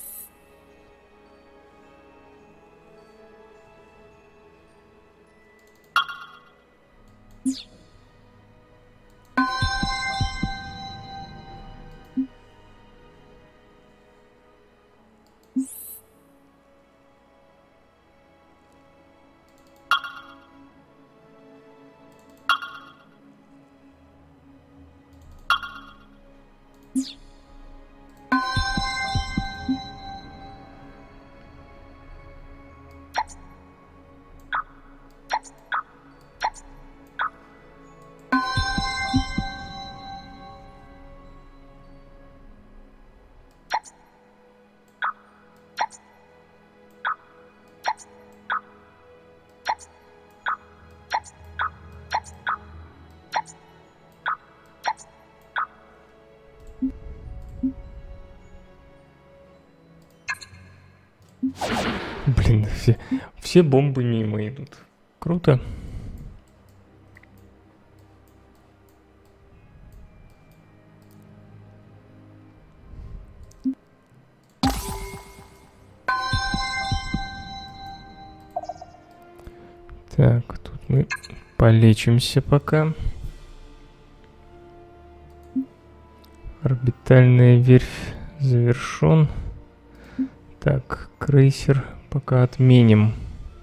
Блин, все бомбы мимо идут. Круто. Так, тут мы полечимся пока. Орбитальная верфь завершен. Так, крейсер пока отменим.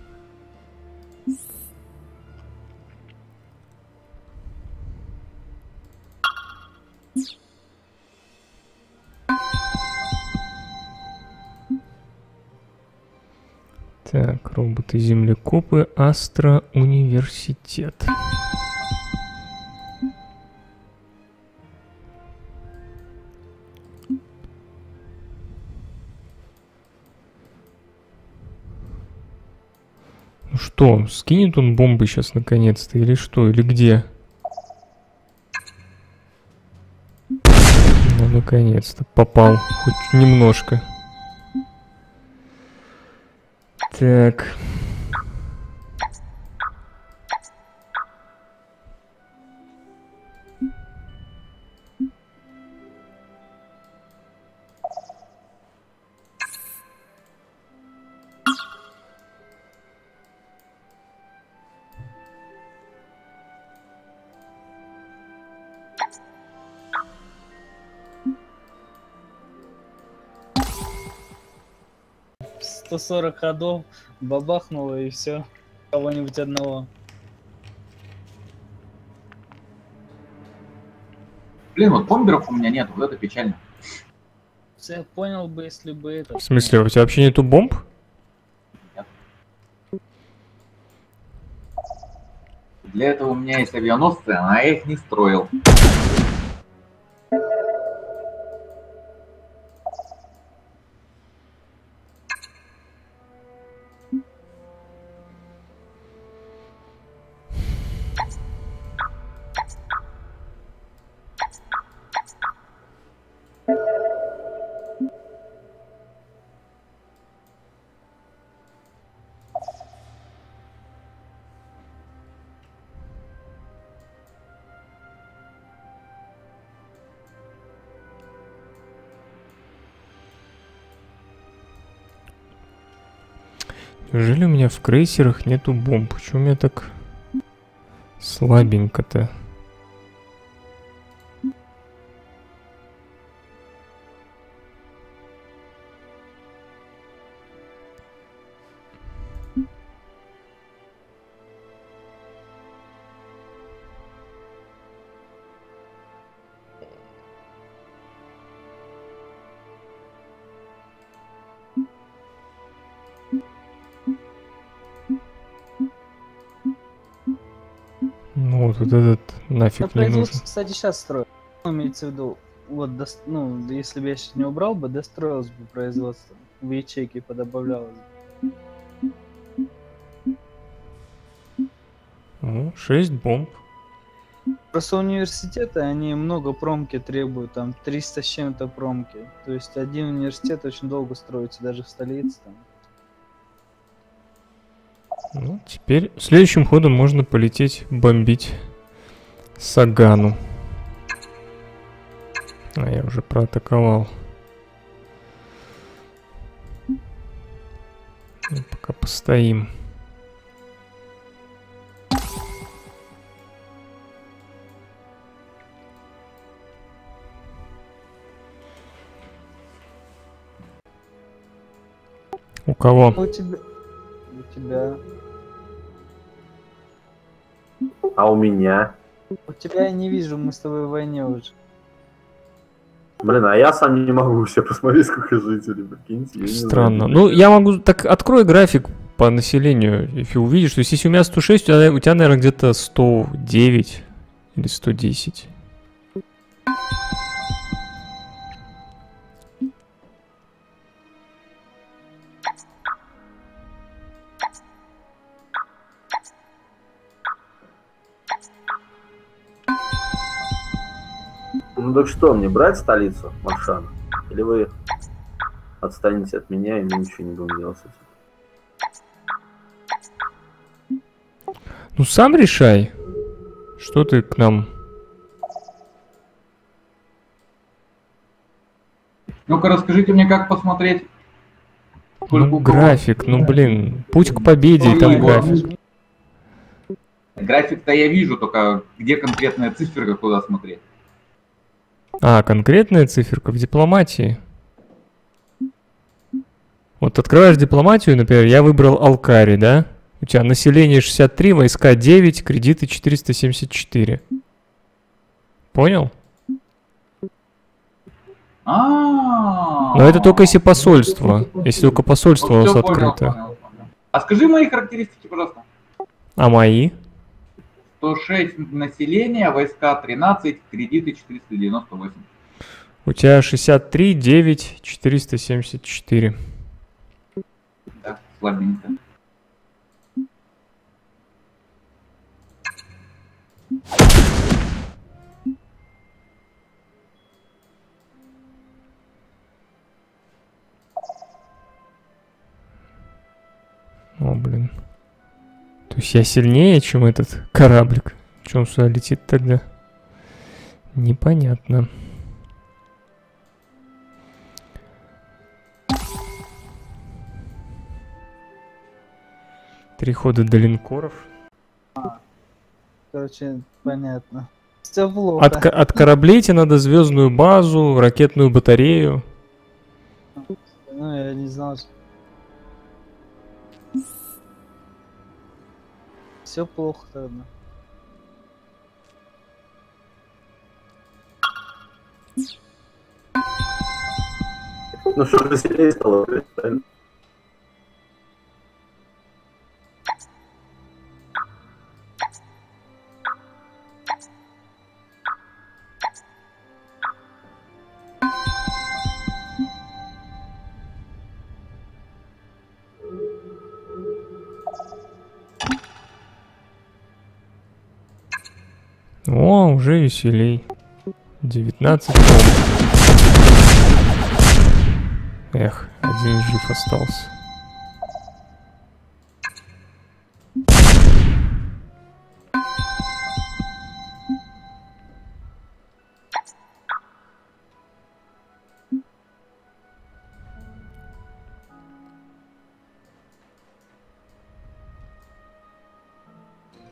Так, роботы-землекопы, Астра университет. Ну что, скинет он бомбы сейчас наконец-то, или что, или где? Ну, наконец-то, попал, хоть немножко. Так. В 140 ходов бабахнуло и все. Кого-нибудь одного. Блин, вот бомберов у меня нет, вот это печально. Я понял бы, если бы это... В смысле, у тебя вообще нету бомб? Нет. Для этого у меня есть авианосцы, а я их не строил. Неужели у меня в крейсерах нету бомб? Почему у меня так слабенько-то? Ну вот этот нафиг не производство, нужен. кстати, сейчас строят. Ну, имеется в виду, вот, ну, если бы я сейчас не убрал бы, достроилось бы производство. В ячейки подобавлялось бы. 6 бомб. Просто университеты, они много промки требуют, там 300 с чем-то промки. То есть один университет очень долго строится, даже в столице. Там. Ну, теперь следующим ходом можно полететь бомбить Сагану. А я уже проатаковал. Ну, пока постоим. У кого? У тебя. У тебя. А у меня? У тебя я не вижу, мы с тобой в войне уже. Блин, а я сам не могу все посмотреть, сколько жителей, прикиньте. Странно. Ну, я могу... Так, открой график по населению, и увидишь. То есть, если у меня 106, у тебя наверное, где-то 109 или 110. Ну так что, мне брать столицу Маршана? Или вы отстанете от меня, и мы ничего не будем делать с этим? Ну, сам решай. Что ты к нам... Ну-ка, расскажите мне, как посмотреть. Ну, график, ну, блин. Путь к победе, и там график. График-то я вижу, только где конкретная циферка, куда смотреть. А, конкретная циферка в дипломатии. Вот открываешь дипломатию, например, я выбрал Алкари, да? У тебя население 63, войска 9, кредиты 474. Понял? Но это только если посольство. Если только посольство у вас открыто. А скажи мои характеристики, пожалуйста. А мои? 106 населения, войска 13, кредиты 498. У тебя 63, 9, 474. Да, слабенько. О, блин. То есть я сильнее, чем этот кораблик? Чем он сюда летит тогда? Непонятно. Три хода до линкоров. Короче, понятно. Все плохо. От кораблей тебе надо звездную базу, ракетную батарею. Ну, я не знал, что... Все плохо тогда. Ну что, веселее стало, правильно? О, уже веселей. 19. Эх, один жив остался.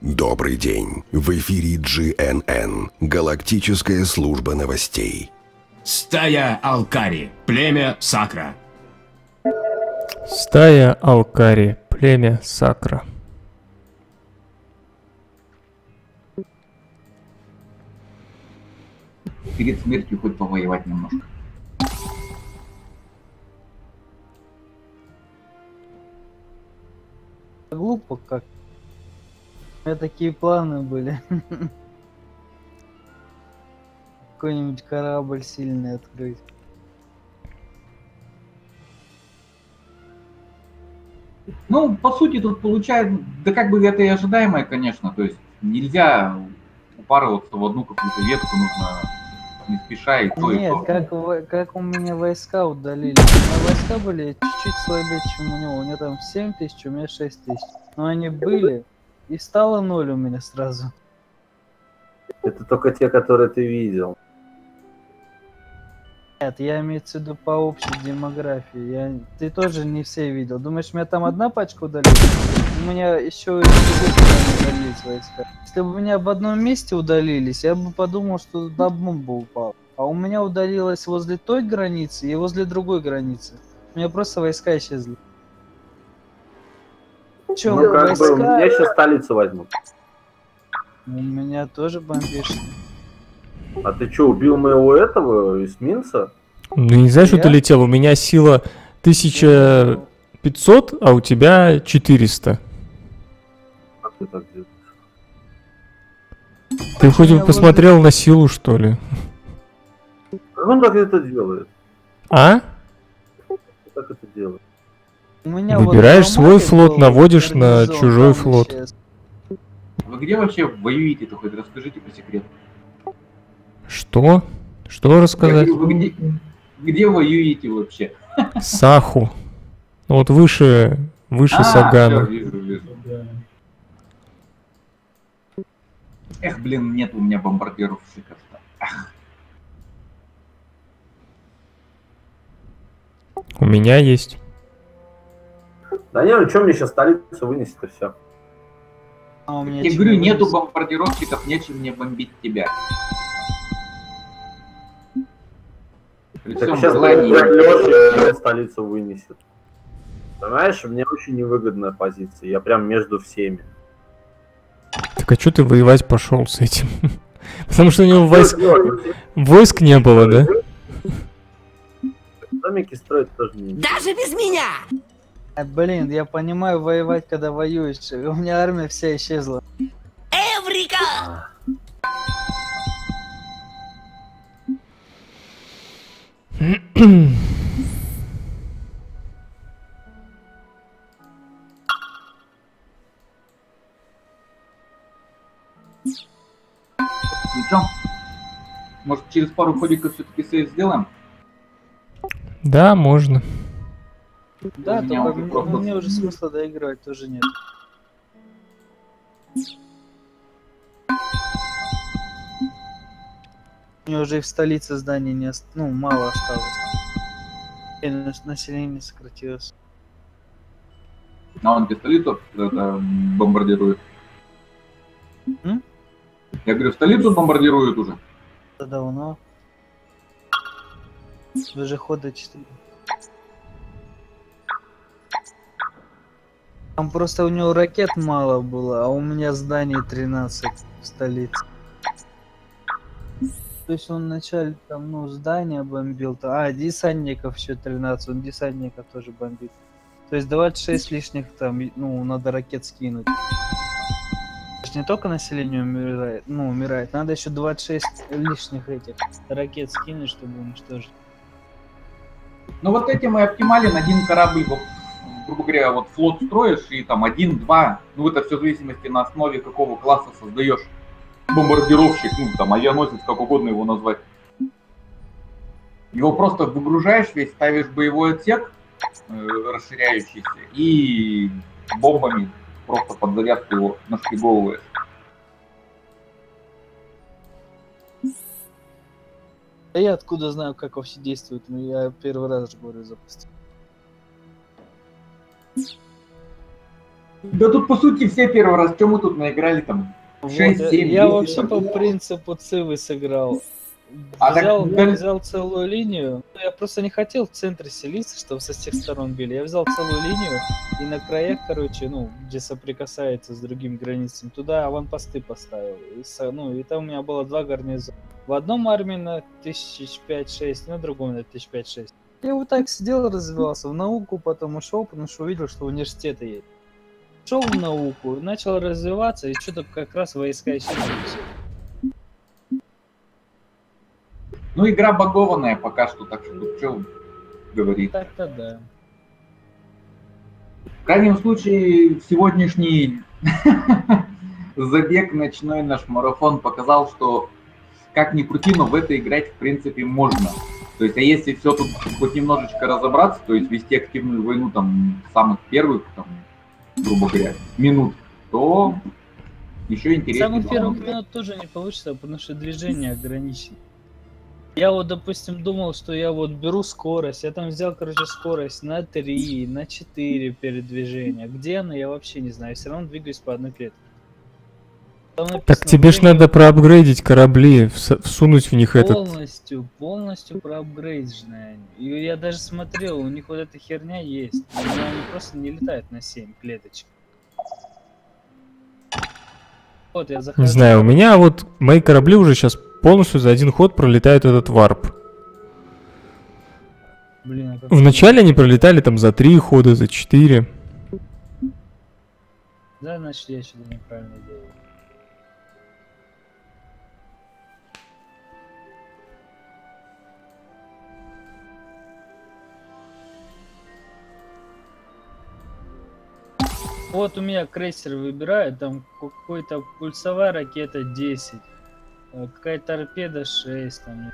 Добрый день. В эфире GNN. Галактическая служба новостей. Стая Алкари. Племя Сакра. Стая Алкари. Племя Сакра. Перед смертью хоть повоевать немножко. Глупо как. У меня такие планы были. Какой-нибудь корабль сильный открыть. Ну, по сути, тут получается, да как бы это и ожидаемое, конечно. То есть нельзя упарываться в одну какую-то ветку, нужно не спеша и то, и Нет, то. как у меня войска удалили. У меня войска были чуть-чуть слабее, чем у него. У него там 7000, у меня 6000. Но они были, и стало 0 у меня сразу. Это только те, которые ты видел. Нет, я имею в виду по общей демографии. Ты тоже не все видел. Думаешь, у меня там одна пачка удалилась? У меня еще и удалились войска. Если бы у меня в одном месте удалились, я бы подумал, что туда бомба упала. А у меня удалилось возле той границы и возле другой границы. У меня просто войска исчезли. Че, Ну, как войска... бы, я сейчас столицу возьму. У меня тоже бомбишь. А ты что, убил моего этого эсминца? Ну, не знаю, что Я? ты летел. У меня сила 1500, а у тебя 400. Как ты так делаешь? Ты хоть меня посмотрел на силу, что ли? Он как это делает? А? Как это делает? У меня Выбираешь вот свой флот, был наводишь на гарнизон, чужой там флот. исчез. Вы где вообще воюете-то хоть? Расскажите по секрету. Что? Что рассказать? Вы где воюете вообще? Саху. Вот выше Сагана. Всё, вижу. Эх, блин, нет у меня бомбардировщиков-то. У меня есть. Да не, ну что мне сейчас столицу вынесет и все. А у меня Я чего говорю, нету вынес? бомбардировщиков, нечем мне бомбить тебя. При Так всем сейчас желании. Леша мне столицу вынесет. Понимаешь, мне очень невыгодная позиция. Я прям между всеми. Так а что ты воевать пошел с этим? Потому что у него войск не было, да? Домики строить тоже не... Даже без меня! Блин, я понимаю воевать, когда воюешь. У меня армия вся исчезла. Эврика! Ну чё? Может, через пару ходиков все-таки сейв сделаем? Да, можно. Да, У меня только уже просто- мне уже смысла доигрывать тоже нет. У меня уже и в столице зданий не мало осталось. И население сократилось. А он где столицу это, бомбардирует? М? Я говорю, столицу бомбардируют уже. Это давно. Уже хода 4. Там просто у него ракет мало было, а у меня зданий 13 в столице. То есть он вначале там, здания бомбил, десантников еще 13, он десантников тоже бомбит. То есть 26 лишних там, надо ракет скинуть. То есть не только население умирает, надо еще 26 лишних этих ракет скинуть, чтобы уничтожить. Ну вот этим и оптимален один корабль, вот, грубо говоря, вот флот строишь и там 1-2, это все в зависимости на основе какого класса создаешь бомбардировщик, там авианосец, как угодно его назвать. Его просто выгружаешь весь, ставишь боевой отсек расширяющийся и бомбами просто под завязку его нашпиговываешь. А я откуда знаю, как вообще действует? Я первый раз же говорю запустил. Да тут, по сути, все первый раз. Что мы тут наиграли там? 6, 7, я 10, вообще там. по принципу Цивы сыграл. А Взял, так, взял целую линию. Я просто не хотел в центре селиться, чтобы со всех сторон били. Я взял целую линию и на краях, короче, ну, где соприкасается с другими границами, туда аванпосты поставил. И там у меня было 2 гарнизона. В одном армии на 1005-6, на другом на 1005-6. Я вот так сидел, развивался в науку, потом ушел, потому что увидел, что университеты есть. Шел в науку, начал развиваться, и что-то как раз войска исчезли. Ну, игра багованная пока что, так что тут что говорить. Так-то да. В крайнем случае, сегодняшний забег, ночной наш марафон показал, что как ни крути, но в это играть в принципе можно. То есть, а если все тут хоть немножечко разобраться, то есть вести активную войну там самых первых, там, грубо говоря, минут, то еще интереснее. Самых первых минут тоже не получится, потому что движение ограничено. Я вот, допустим, думал, что я вот беру скорость, я там взял, короче, скорость на 3, на 4 передвижения. Где она, я вообще не знаю, все равно двигаюсь по одной клетке. Так тебе ж надо проапгрейдить корабли, всунуть в них полностью проапгрейдженные. И я даже смотрел, у них вот эта херня есть, но они просто не летают на 7 клеточек. Вот я захожу. Не знаю, у меня вот мои корабли уже сейчас полностью за один ход пролетают этот варп. Блин, а Вначале они пролетали там за 3 хода, за 4. Да, значит, я что-то неправильно делаю. Вот у меня крейсер выбирает, там какой-то пульсовая ракета 10, какая-то торпеда 6, там.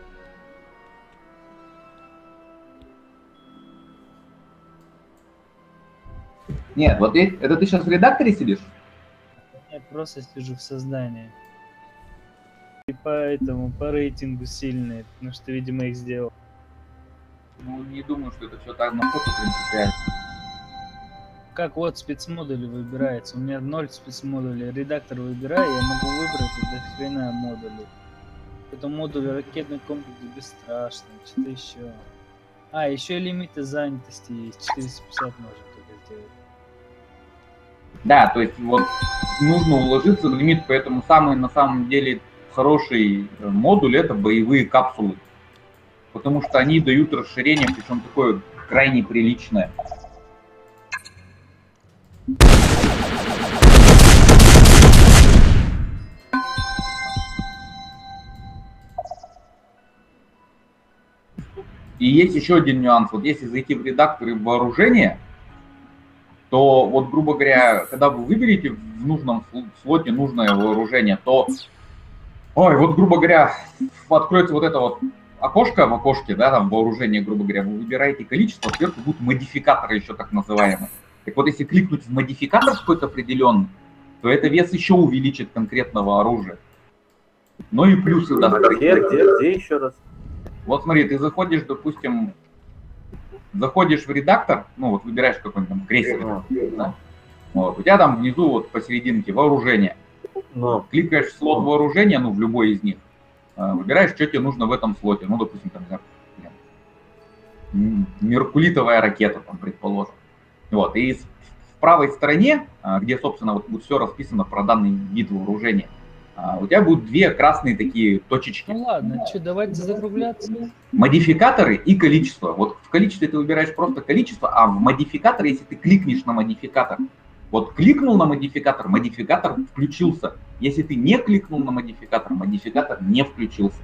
Нет, вот это ты сейчас в редакторе сидишь? Я просто сижу в создании. И поэтому по рейтингу сильные, потому что, видимо, их сделал. Ну, не думаю, что это все так на фото принципиально. Как вот спецмодули выбирается. У меня 0 спецмодулей. Редактор выбираю, я могу выбрать до хрена модулей. Это модуль ракетный комплекс бесстрашный, что-то еще. А, еще и лимиты занятости есть. 450 можно только сделать. Да, то есть вот нужно уложиться в лимит, поэтому самый на самом деле хороший модуль — это боевые капсулы. Потому что они дают расширение, причем такое крайне приличное. И есть еще один нюанс. Вот если зайти в редактор и в вооружение, то вот, грубо говоря, когда вы выберете в нужном слоте нужное вооружение, то, ой, вот, грубо говоря, откроется вот это вот окошко в окошке, да, там вооружение, грубо говоря, вы выбираете количество, сверху будут модификаторы еще так называемые. Так вот, если кликнуть в модификатор какой-то определенный, то это вес еще увеличит конкретного оружия. Ну и плюсы даст. Где еще раз? Вот смотри, ты заходишь, допустим, в редактор, ну вот выбираешь какой-нибудь там крейсер, да? Вот, у тебя там внизу вот посерединке вооружение. Кликаешь в слот вооружения, ну в любой из них, выбираешь, что тебе нужно в этом слоте. Ну, допустим, там, меркулитовая ракета, там, предположим. Вот, и в правой стороне, где, собственно, вот будет все расписано про данный вид вооружения, у тебя будут две красные такие точечки. Ну ладно, что, давайте закругляться. Модификаторы и количество. Вот в количестве ты выбираешь просто количество, а в модификаторе, если ты кликнешь на модификатор, вот кликнул на модификатор, модификатор включился. Если ты не кликнул на модификатор, модификатор не включился.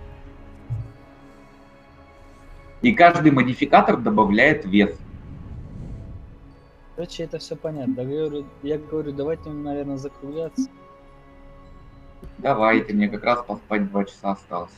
И каждый модификатор добавляет вес. Короче, это все понятно. Я говорю, давайте, наверное, закругляться. Давайте, мне как раз поспать 2 часа осталось.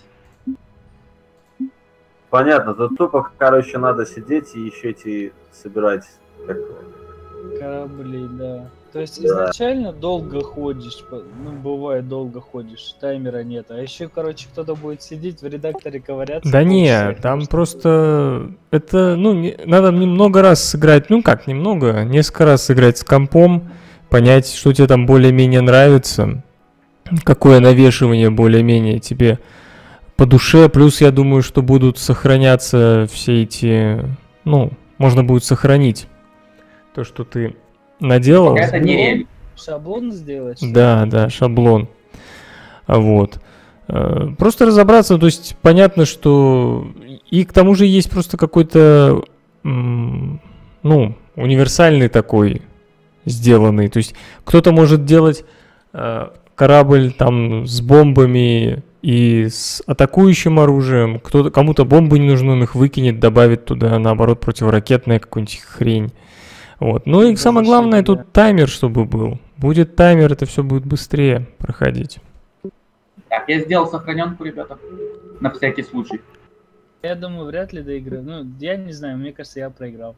Понятно, тут тупо, короче, надо сидеть и еще эти собирать корабли, да. То есть изначально долго ходишь, ну бывает долго ходишь, таймера нет, а еще, короче, кто-то будет сидеть в редакторе ковыряться. Да не, там просто это, ну, надо много раз сыграть, ну как немного, несколько раз сыграть с компом, понять, что тебе там более-менее нравится, какое навешивание более-менее тебе по душе. Плюс я думаю, что будут сохраняться все эти... Ну, можно будет сохранить то, что ты наделал. Это не рель. Шаблон сделать? Что ли? Да, шаблон. Вот. Просто разобраться, то есть понятно, что... И к тому же есть просто какой-то, ну, универсальный такой сделанный. То есть кто-то может делать корабль там с бомбами и с атакующим оружием, кому-то бомбы не нужны, он их выкинет, добавит туда, наоборот, противоракетная какую-нибудь хрень. Вот. Ну и самое главное, тут таймер, чтобы был. Будет таймер, это все будет быстрее проходить. Так, я сделал сохраненку, ребята, на всякий случай. Я думаю, вряд ли доиграю. Ну, я не знаю, мне кажется, я проиграл.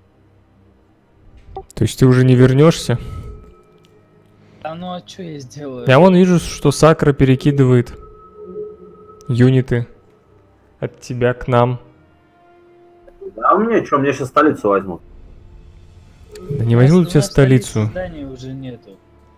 То есть ты уже не вернешься? А ну а что я сделаю? Я вон вижу, что Сакра перекидывает юниты от тебя к нам. А мне что, мне сейчас столицу возьмут. Да не возьмут тебя столицу. Зданий уже нету.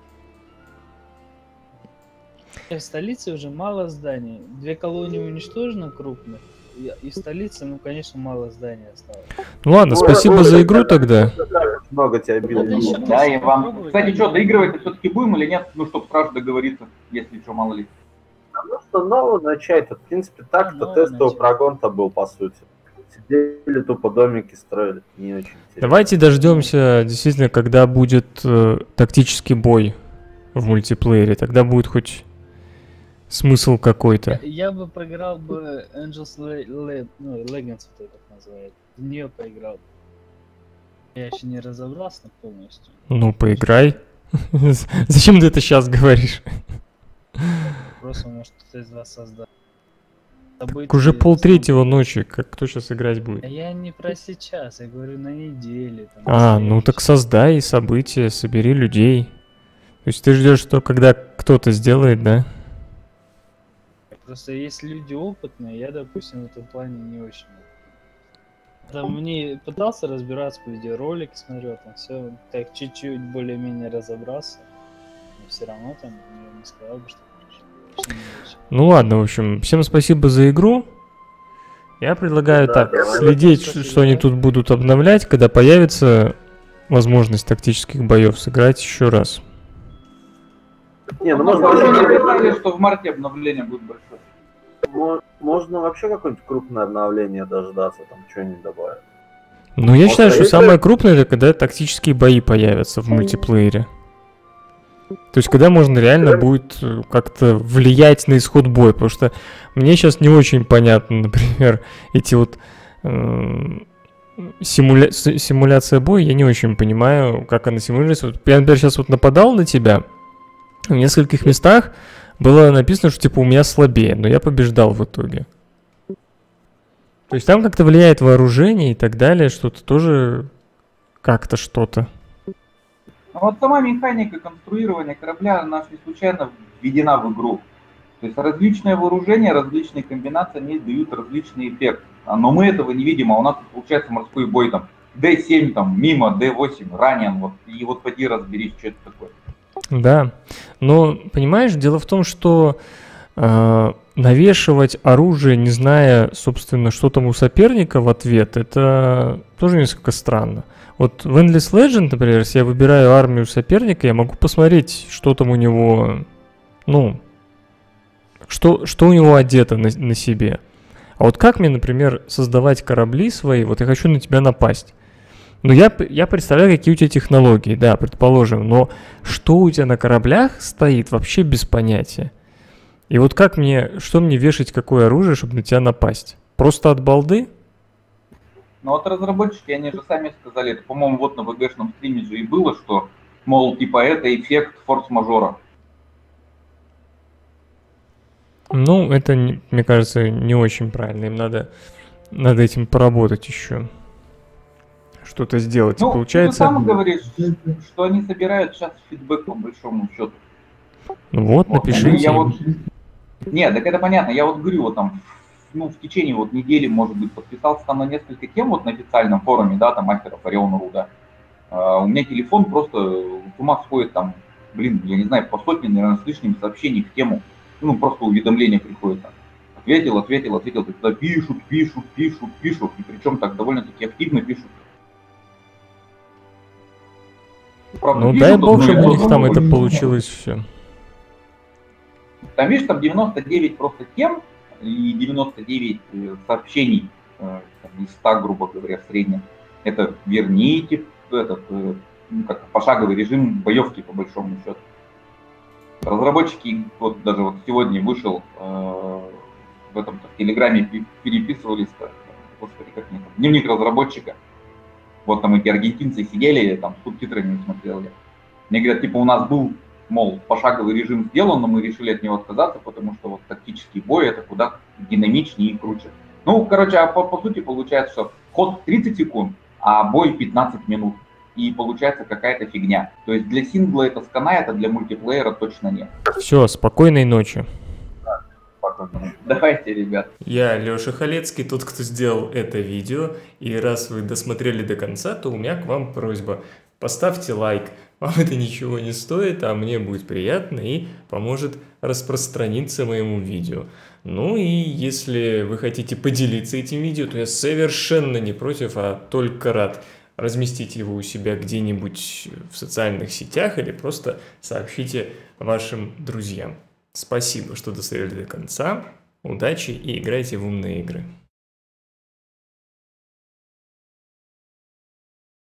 В столице уже мало зданий. 2 колонии уничтожены крупных. И в столице, ну, конечно, мало зданий осталось. Ну ладно, спасибо за игру тогда. Много тебя бил. Да, и вам. Кстати, что, доигрывать все-таки будем или нет? Ну, чтобы сразу договориться, если что, мало ли. Ну что, нового начать-то, в принципе, так-то тестовый прогон-то был, по сути. Сидели, тупо домики строили. Не очень интересно. Давайте дождемся, действительно, когда будет тактический бой в мультиплеере. Тогда будет хоть смысл какой-то. Я бы поиграл бы Angels Legends, кто это называет. В нее поиграл. Я еще не разобрался полностью. Ну, поиграй. Зачем ты это сейчас говоришь? Просто может кто-то из вас создать. Так уже 2:30 ночи, как кто сейчас играть будет? Я не про сейчас, я говорю на неделе. Ну так создай события, собери людей. То есть ты ждешь, что когда кто-то сделает, да? Просто есть люди опытные, я, допустим, в этом плане не очень. Там мне пытался разбираться по видеоролике, смотрел, там все так чуть-чуть более-менее разобрался. Но все равно там я не сказал бы, что ну ладно, в общем, всем спасибо за игру. Я предлагаю следить, что они тут будут обновлять, когда появится возможность тактических боев, сыграть еще раз. Не, ну можно вообще не представили, что в марте обновление будет большое. Можно вообще какое-нибудь крупное обновление дождаться, там что-нибудь добавить. Ну я считаю, что самое крупное это когда тактические бои появятся в мультиплеере. То есть, когда можно реально будет как-то влиять на исход боя. Потому что мне сейчас не очень понятно, например, эти вот симуляция боя, я не очень понимаю, как она симулируется. Вот, я, например, сейчас вот нападал на тебя, в нескольких местах было написано, что типа у меня слабее, но я побеждал в итоге. То есть там как-то влияет вооружение и так далее, что-то тоже как-то что-то. А вот сама механика конструирования корабля, она же не случайно введена в игру. То есть различные вооружения, различные комбинации, они дают различный эффект. Но мы этого не видим, а у нас получается морской бой там. D7 там мимо, D8 ранен, вот, и вот поди разберись, что это такое. Да, но понимаешь, дело в том, что навешивать оружие, не зная, собственно, что там у соперника в ответ, это тоже несколько странно. Вот в Endless Legend, например, если я выбираю армию соперника, я могу посмотреть, что там у него, ну, что у него одето на себе. А вот как мне, например, создавать корабли свои, вот я хочу на тебя напасть. Ну, я представляю, какие у тебя технологии, да, предположим, но что у тебя на кораблях стоит, вообще без понятия. И вот что мне вешать, какое оружие, чтобы на тебя напасть? Просто от балды? Ну вот разработчики, они же сами сказали, это, по-моему, вот на ВГшном стриме же и было, что, мол, типа это эффект форс-мажора. Ну, это, мне кажется, не очень правильно. Им надо над этим поработать еще. Что-то сделать. Ну, получается... ты сам говоришь, что они собирают сейчас фидбэк по большому счету. Ну вот, напишите. Нет, так это понятно. Я вот говорю, вот там, ну, в течение вот недели, может быть, подписался там на несколько тем вот на официальном форуме, да, там мастеров Орион.ру, да. У меня телефон просто с ума сходит там, блин, я не знаю, по сотне, наверное, с лишним сообщений в тему. Ну, просто уведомления приходят там. Ответил, тогда пишут, и причем так довольно-таки активно пишут. Правда, Ну пишут, дай бог, чтобы у но них там это получилось все. Там, видишь, там 99 просто тем и 99 сообщений там, из 100, грубо говоря, в среднем. Это верните этот, как пошаговый режим боевки, по большому счету. Разработчики, вот даже вот сегодня вышел в этом в Телеграме, переписывались, господи, как мне там, дневник разработчика. Вот там эти аргентинцы сидели, там с субтитрами смотрели. Мне говорят, типа у нас был, мол, пошаговый режим сделан, но мы решили от него отказаться, потому что вот тактический бой это куда динамичнее и круче. Ну, короче, по сути получается, что ход 30 секунд, а бой 15 минут. И получается какая-то фигня. То есть для сингла это сканает, а для мультиплеера точно нет. Все, спокойной ночи. Давайте, ребят. Я Лёша Халецкий, тот, кто сделал это видео. И раз вы досмотрели до конца, то у меня к вам просьба. Поставьте лайк. Вам это ничего не стоит, а мне будет приятно и поможет распространиться моему видео. Ну и если вы хотите поделиться этим видео, то я совершенно не против, а только рад. Разместите его у себя где-нибудь в социальных сетях или просто сообщите вашим друзьям. Спасибо, что досмотрели до конца. Удачи и играйте в умные игры.